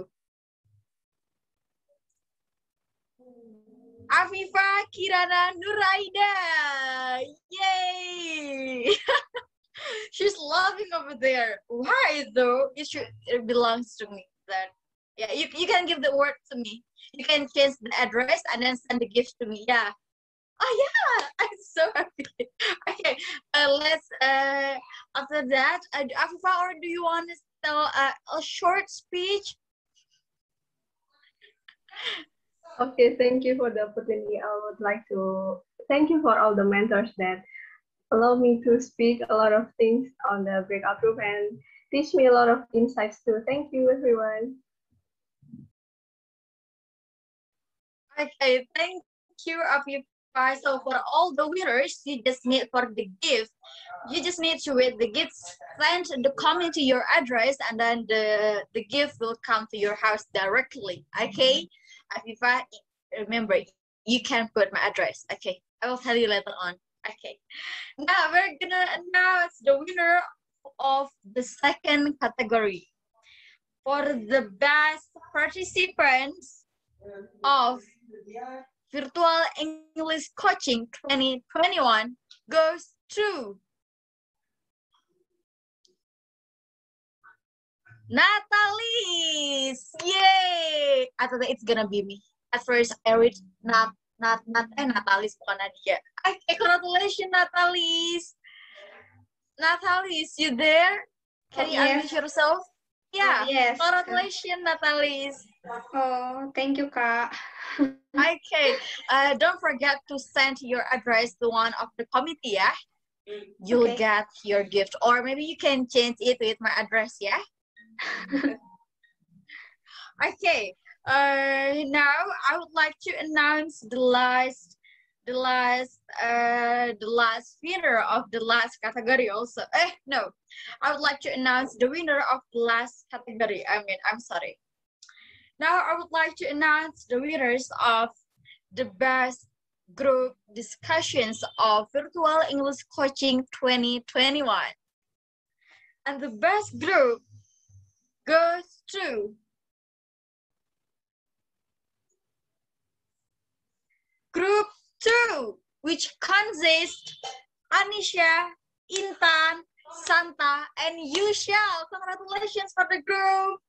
Afifa Kirana Nuraida. Yay! She's laughing over there. Why though? It belongs to me. Then yeah, you can give the award to me. You can change the address and then send the gift to me. Yeah. Oh yeah, I'm so happy. Okay, let's after that, Afifa, or do you want to tell a short speech? Okay, thank you for the opportunity. I would like to thank you for all the mentors that allow me to speak a lot of things on the breakout group and teach me a lot of insights too. Thank you, everyone. Okay, thank you, Afifa. So for all the winners, you just need for the gift. You just need to with the gifts, send the comment to your address, and then the gift will come to your house directly. Okay, Afifa, remember you can put my address. Okay, I will tell you later on. Okay, now we're gonna announce the winner of the second category. For the best participants of Virtual English Coaching 2021 goes to Natalie. Yay! I thought it's gonna be me. At first I read Natalie bukan Nadia. Okay, congratulations Natalie. Natalie, you there? Can you unmute yourself? Yeah. Yes. Congratulations Natalie. Oh, thank you, Kak. Okay, don't forget to send your address to one of the committee, yeah? You'll get your gift, or maybe you can change it with my address, yeah? Okay, now I would like to announce the last winner of the last category also. No, I would like to announce the winner of the last category. I'm sorry. Now I would like to announce the winners of the best group discussions of Virtual English Coaching 2021. And the best group goes to Group 2, which consists Anisha, Intan, Santa, and Yushal. Congratulations for the group.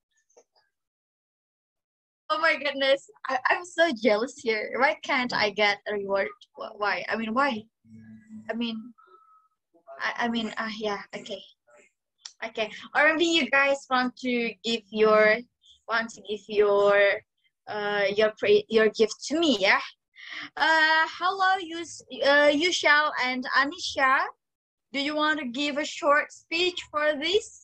Oh my goodness, I'm so jealous here. Why can't I get a reward? Why? Why? Yeah, okay. Okay, or maybe you guys want to give your gift to me, yeah? Hello, Yushal and Anisha. Do you want to give a short speech for this?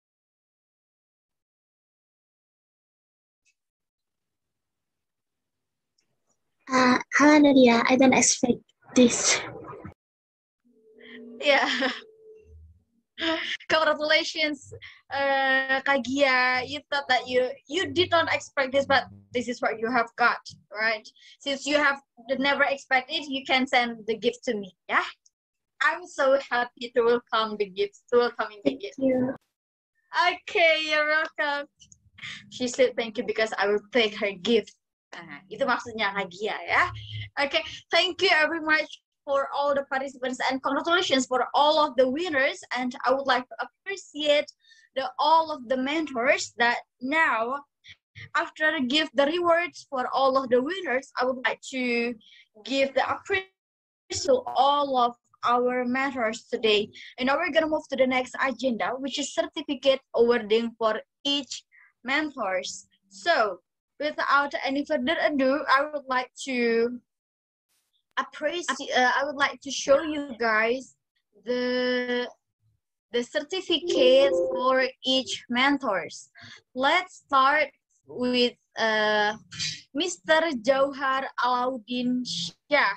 Hello Nadia, I don't expect this. Yeah. Congratulations, Kagia. You thought that you did not expect this, but this is what you have got, right? Since you have never expected, you can send the gift to me. Yeah, I'm so happy to welcome the gifts, to welcoming the gift. Yeah. Okay, you're welcome. She said thank you because I will take her gift. Itu maksudnya Kagia ya. Okay, thank you very much for all the participants and congratulations for all of the winners, and I would like to appreciate all of the mentors that now after I give the rewards for all of the winners, I would like to give the appreciation to all of our mentors today. And now we're gonna move to the next agenda, which is certificate awarding for each mentors. So without any further ado, I would like to I would like to show you guys the certificates for each mentors. Let's start with Mr. Jauhar Alauddin Shah.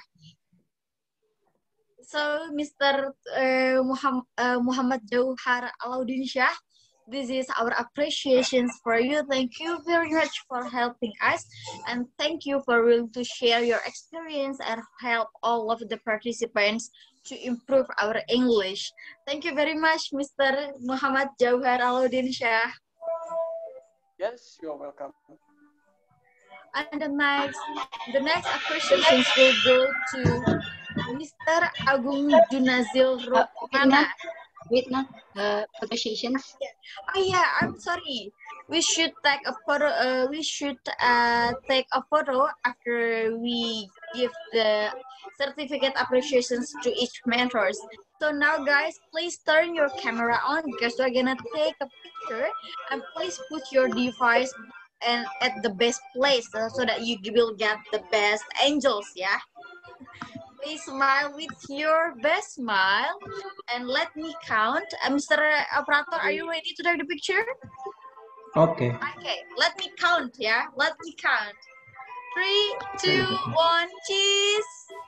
So Mr. Muhammad Jauhar Alauddin Shah, this is our appreciations for you. Thank you very much for helping us, and thank you for willing to share your experience and help all of the participants to improve our English. Thank you very much, Mr. Muhammad Jauhar Alauddin Shah. Yes, you're welcome. And the next appreciations will go to Mr. Agung Junazil Rukmana. Wait, not appreciations. Oh yeah, I'm sorry. We should take a photo. We should take a photo after we give the certificate appreciations to each mentors. So now, guys, please turn your camera on because we're gonna take a picture, and please put your device and at the best place so that you will get the best angels. Yeah. Please smile with your best smile, and let me count. Mr. Operator, are you ready to take the picture? Okay. Okay, let me count, yeah? Let me count. 3, 2, 1, cheese!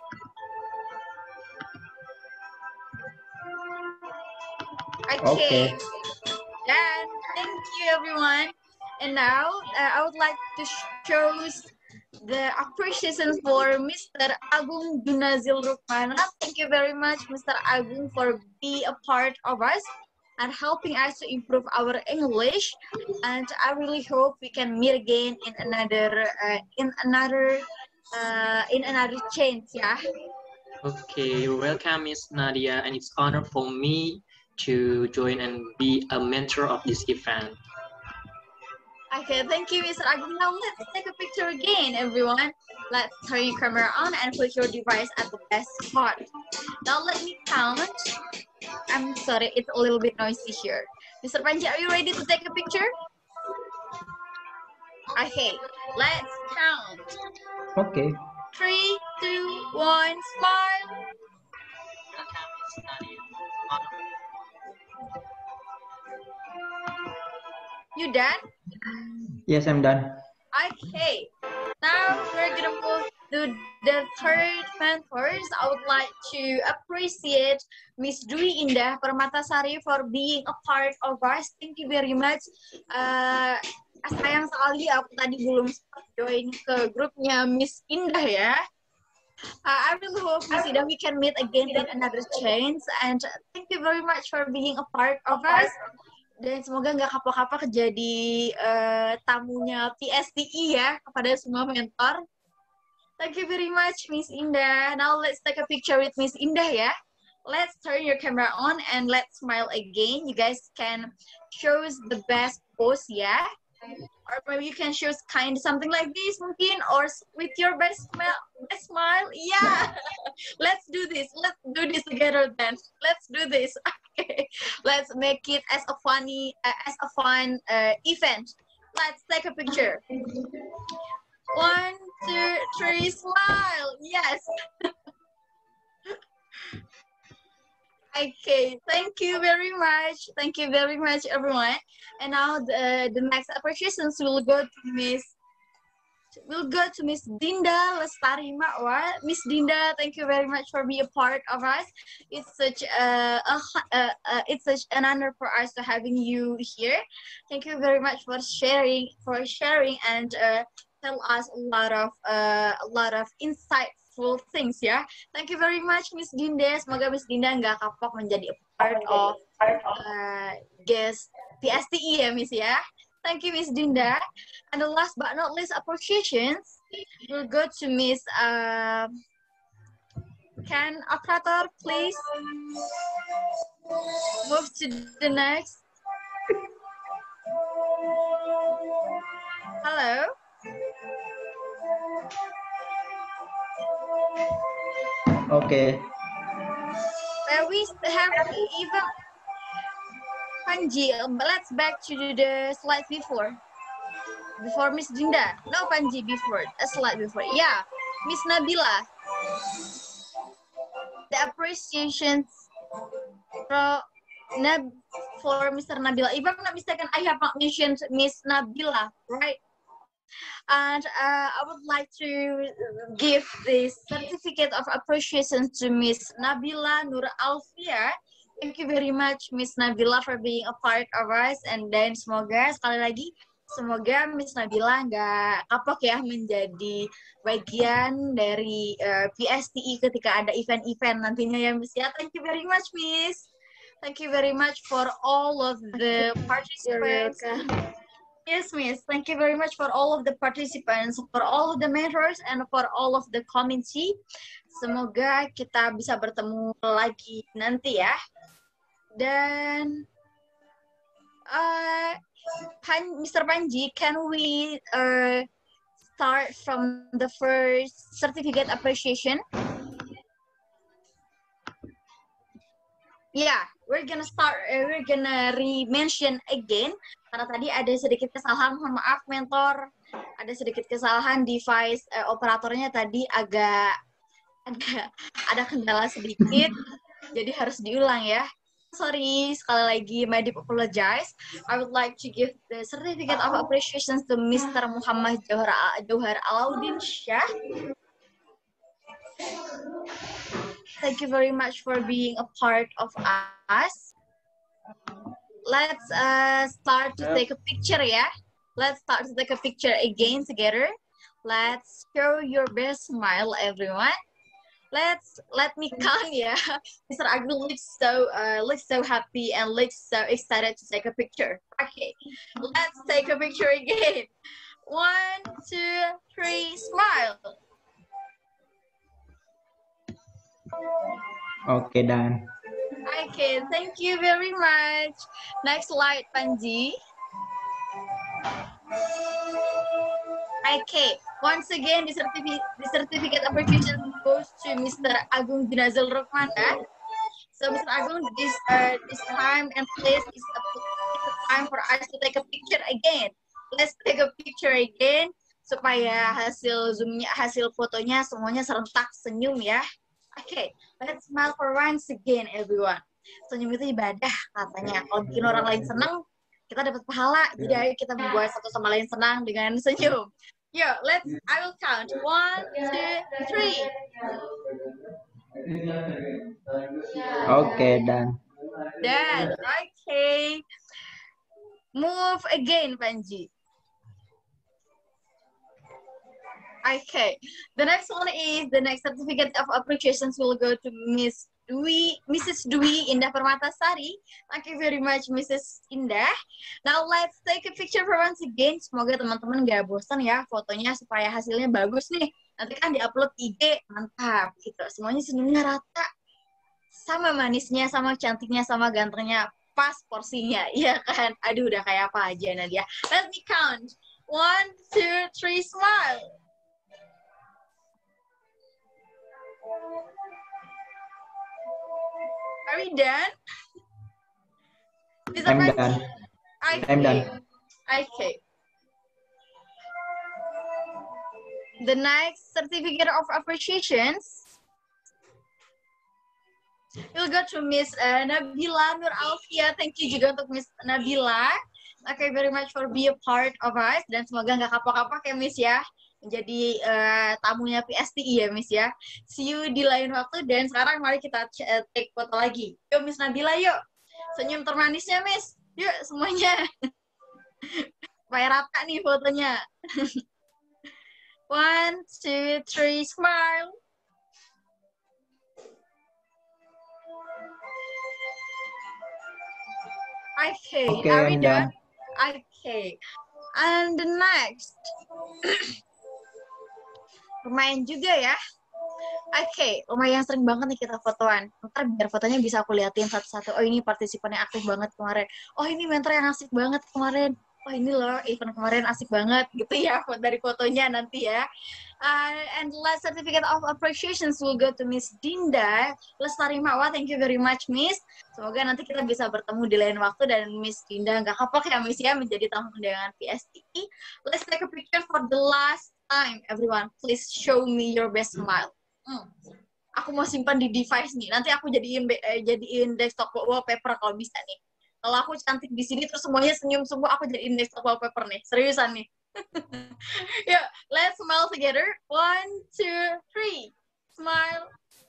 Okay. Done. Thank you, everyone. And now, I would like to show the appreciation for Mr. Agung Junazil Rukmana. Thank you very much, Mr. Agung, for being a part of us and helping us to improve our English. And I really hope we can meet again in another chance. Yeah. Okay, welcome, Miss Nadia, and it's honor for me to join and be a mentor of this event. Okay, thank you, Mr. Agung. Now let's take a picture again, everyone. Let's turn your camera on and put your device at the best spot. Now let me count. I'm sorry, it's a little bit noisy here. Mr. Panji, are you ready to take a picture? Okay, let's count. Okay. 3, 2, 1, smile. You done? Yes, I'm done. Okay, now we're gonna move to the third mentors. I would like to appreciate Miss Dwi Indah Permatasari for being a part of us. Thank you very much. Sayang sekali aku tadi belum join ke grupnya Miss Indah ya. I really hope Miss Indah we can meet again in another chance, and thank you very much for being a part of us. Dan semoga nggak kapok-kapok jadi tamunya PSTE ya kepada semua mentor. Thank you very much, Miss Indah. Now let's take a picture with Miss Indah ya. Let's turn your camera on and let's smile again. You guys can show the best pose ya. Or maybe you can show something like this mungkin, or with your best smile. Yeah. Let's do this. Let's do this together then. Let's do this. Okay. Let's make it as a fun event. Let's take a picture. 1, 2, 3, smile. Yes. Okay, thank you very much. Thank you very much, everyone. And now the next appreciations will go to Miss we'll go to Miss Dinda Lestari Ma'wa. Miss Dinda, thank you very much for being a part of us. It's such it's such an honor for us to having you here. Thank you very much for sharing and tell us a lot of insightful things ya. Thank you very much Miss Dinda. Semoga Miss Dinda nggak kapok menjadi a part of guest PSTE ya Miss ya. Thank you, Miss Dinda. And the last but not least, appreciations. We'll go to Miss. Can operator please move to the next? Hello. Okay. We have even Panji. Let's back to the slide before Miss Dinda. No, Panji, before a slide before. Yeah, Miss Nabila. The appreciations for Mr. Nabila. If I'm not mistaken, I have not mentioned Miss Nabila, right? And I would like to give the certificate of appreciation to Miss Nabila Nur Alfia. Thank you very much, Miss Nabila, for being a part of us. And then semoga sekali lagi, semoga Miss Nabila nggak kapok ya menjadi bagian dari PSTE ketika ada event-event nantinya ya, Miss ya. Thank you very much, Miss. Thank you very much for all of the participants. Yes, Miss. Thank you very much for all of the participants, for all of the mentors, and for all of the committee. Semoga kita bisa bertemu lagi nanti ya. Dan Mr. Panji, can we start from the first certificate appreciation? Yeah, we're gonna start. We're gonna re-mention again karena tadi ada sedikit kesalahan. Mohon maaf, mentor. Ada sedikit kesalahan device operatornya tadi agak ada kendala sedikit, jadi harus diulang ya. Sorry, sekali lagi, my deep apologize. I would like to give the certificate of appreciation to Mr. Muhammad Johar Alauddin Shah. Thank you very much for being a part of us. Let's start to take a picture, yeah? Let's start to take a picture again together. Let's show your best smile, everyone. Let me count, yeah. Mr. Agung looks so happy and looks so excited to take a picture. Okay, let's take a picture again. 1, 2, 3, smile. Okay, done. Okay, thank you very much. Next slide, Panji. Okay, once again, the certificate appreciation goes to Mr. Agung Dinazil Rukmana. So, Mr. Agung, this time and place is a time for us to take a picture again. Let's take a picture again supaya hasil zoomnya, hasil fotonya semuanya serentak senyum ya. Okay, let's smile for once again, everyone. Senyum itu ibadah katanya. Kalau bikin orang lain senang, kita dapat pahala. Jadi ayo kita membuat satu sama lain senang dengan senyum. Yo, I will count. 1, 2, 3. Okay, done. Done. Okay. Move again, Panji. Okay. The next one is the next certificate of appreciation will go to Mrs. Dwi Indah Permatasari. Thank you very much, Mrs. Indah. Now let's take a picture for once again. Semoga teman-teman gak bosan ya fotonya supaya hasilnya bagus nih. Nanti kan diupload IG, mantap gitu. Semuanya senyumnya rata. Sama manisnya, sama cantiknya, sama gantengnya. Pas porsinya, iya kan? Aduh, udah kayak apa aja Nadia. Let me count. 1, 2, 3, smile. Are we done? I'm done. Okay. I'm done. Okay. The next certificate of appreciations will go to Miss Nabila Nur Alfia. Thank you juga untuk Miss Nabila. Okay, very much for being a part of us. Dan semoga nggak kapok-kapok ya Miss ya. jadi tamunya PSTE ya Miss ya. See you di lain waktu, dan sekarang mari kita take foto lagi. Yuk Miss Nabila, yuk. Senyum termanisnya Miss. Yuk semuanya. Supaya rata nih fotonya. 1, 2, 3, smile. Okay, Okay, are we I'm done? done. Okay. And the next. Lumayan juga ya. Oke, lumayan sering banget nih kita fotoan. Ntar biar fotonya bisa aku liatin satu-satu. Oh ini partisipan yang aktif banget kemarin. Oh ini mentor yang asik banget kemarin. Oh ini loh event kemarin asik banget gitu ya dari fotonya nanti ya. And the last certificate of appreciations will go to Miss Dinda Lestari Mawa. Thank you very much Miss. Semoga nanti kita bisa bertemu di lain waktu, dan Miss Dinda nggak kapok ya Miss ya menjadi tamu undangan PSTE. Let's take a picture for the last time everyone. Please show me your best smile. Aku mau simpan di device nih. Nanti aku jadiin desktop wallpaper kalau bisa nih. Kalau aku cantik di sini terus semuanya senyum semua, aku jadiin desktop wallpaper nih. Seriusan nih. Yuk, let's smile together. 1, 2, 3. Smile.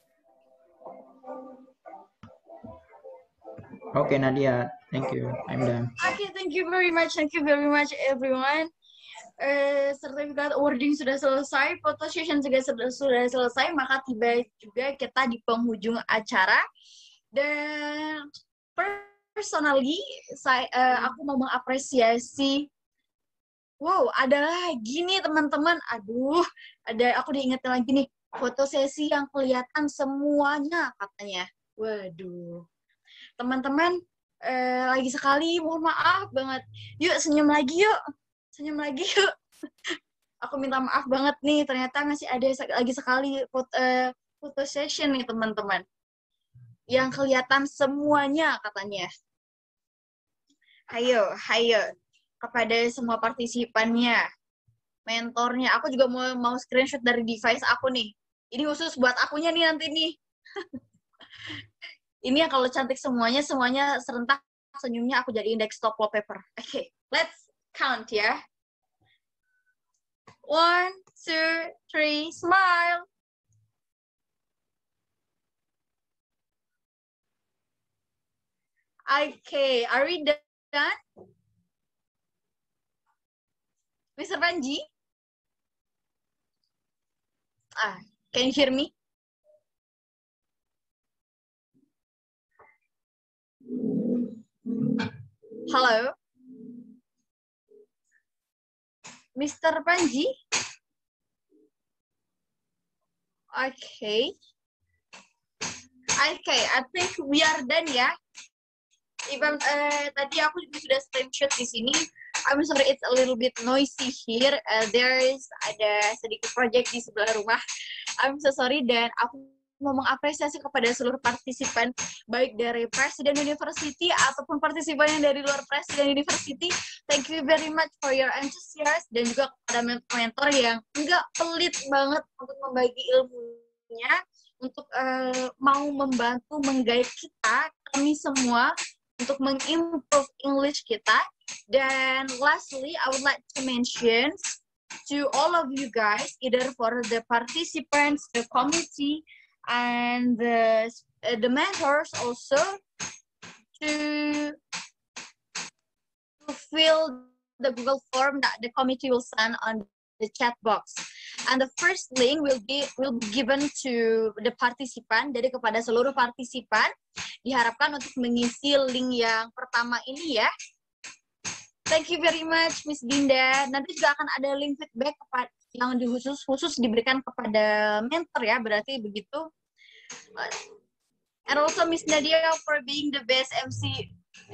Okay, Nadia. Thank you. I'm done. Okay, thank you very much. Thank you very much everyone. Sertifikat awarding sudah selesai, photo session juga sudah selesai, maka tiba juga kita di penghujung acara. Dan personally, aku mau mengapresiasi. Wow, ada lagi nih teman-teman. Aduh, aku diingetin lagi nih, foto sesi yang kelihatan semuanya katanya. Waduh, teman-teman, lagi sekali, mohon maaf banget. Yuk senyum lagi yuk. Senyum lagi yuk. Aku minta maaf banget nih, ternyata masih ada lagi sekali foto session nih teman-teman. Yang kelihatan semuanya katanya. Hayo kepada semua partisipannya, mentornya. Aku juga mau screenshot dari device aku nih. Ini khusus buat akunya nih nanti nih. Ini yang kalau cantik semuanya serentak senyumnya aku jadiin desktop wallpaper. Okay, let's count ya. 1, 2, 3, smile. Okay, are we done? Mr. Panji? Can you hear me? Hello? Mr. Panji? Okay, I think we are done ya. Even tadi aku juga sudah screenshot di sini. I'm sorry, it's a little bit noisy here. Ada sedikit project di sebelah rumah. I'm so sorry, dan aku mau mengapresiasi kepada seluruh partisipan, baik dari Presiden University ataupun partisipan yang dari luar Presiden University. Thank you very much for your enthusiasm, dan juga kepada mentor yang enggak pelit banget untuk membagi ilmunya, untuk mau membantu meng-guide kita, kami semua, untuk meng-improve English kita. Dan lastly, I would like to mention to all of you guys, either for the participants, the committee, and the mentors also, to fill the Google form that the committee will send on the chat box. And the first link will be given to the participant. Jadi kepada seluruh partisipan diharapkan untuk mengisi link yang pertama ini ya. Thank you very much Miss Dinda. Nanti juga akan ada link feedback yang khusus diberikan kepada mentor ya, berarti begitu. And also Miss Nadia for being the best MC.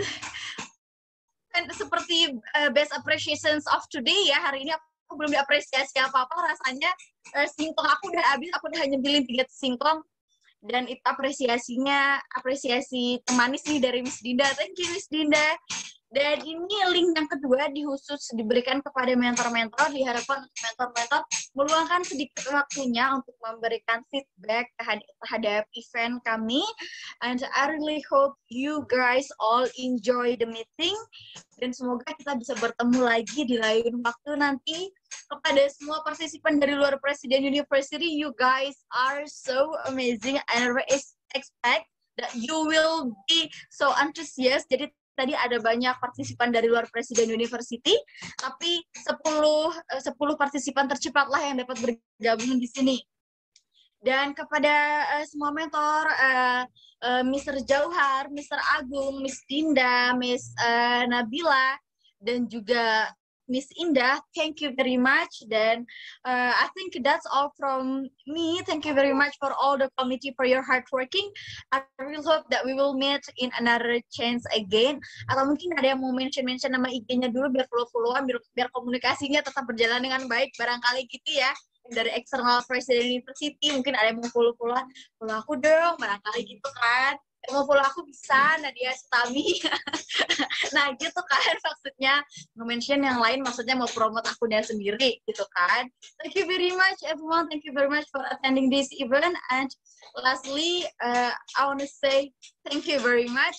And seperti best appreciations of today ya, hari ini aku belum diapresiasi apa-apa, rasanya singkong aku udah habis, aku udah nyembilin 3 singkong. Dan itu apresiasi temanis nih dari Miss Dinda. Thank you Miss Dinda. Dan ini link yang kedua khusus diberikan kepada mentor-mentor, diharapkan mentor-mentor meluangkan sedikit waktunya untuk memberikan feedback terhadap event kami. And I really hope you guys all enjoy the meeting. Dan semoga kita bisa bertemu lagi di lain waktu nanti. kepada semua partisipan dari luar Presiden University, you guys are so amazing and I expect that you will be so antusias. Jadi tadi ada banyak partisipan dari luar Presiden University, tapi 10 partisipan tercepatlah yang dapat bergabung di sini. Dan kepada semua mentor, Mr. Jauhar, Mr. Agung, Miss Dinda, Miss Nabila, dan juga Miss Indah, thank you very much. Dan I think that's all from me. Thank you very much for all the committee for your hard working. I really hope that we will meet in another chance again. Atau mungkin ada yang mau mention nama IG-nya dulu biar follow-followan, biar komunikasinya tetap berjalan dengan baik. Barangkali gitu ya. Dari eksternal Presiden University mungkin ada yang mau follow aku dong, barangkali gitu kan. Yang mau follow aku bisa, Nadia Stami. Nah gitu kan maksudnya, nge-mention yang lain maksudnya mau promote akunnya sendiri gitu kan. Thank you very much everyone, thank you very much for attending this event. And lastly, I want to say thank you very much.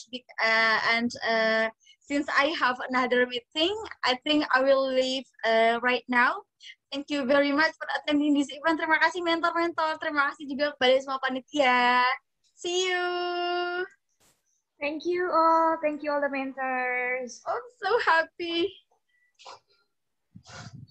Since I have another meeting, I think I will leave right now. Thank you very much for attending this event. Terima kasih mentor-mentor, terima kasih juga kepada semua panitia. See you. Thank you all the mentors. I'm so happy.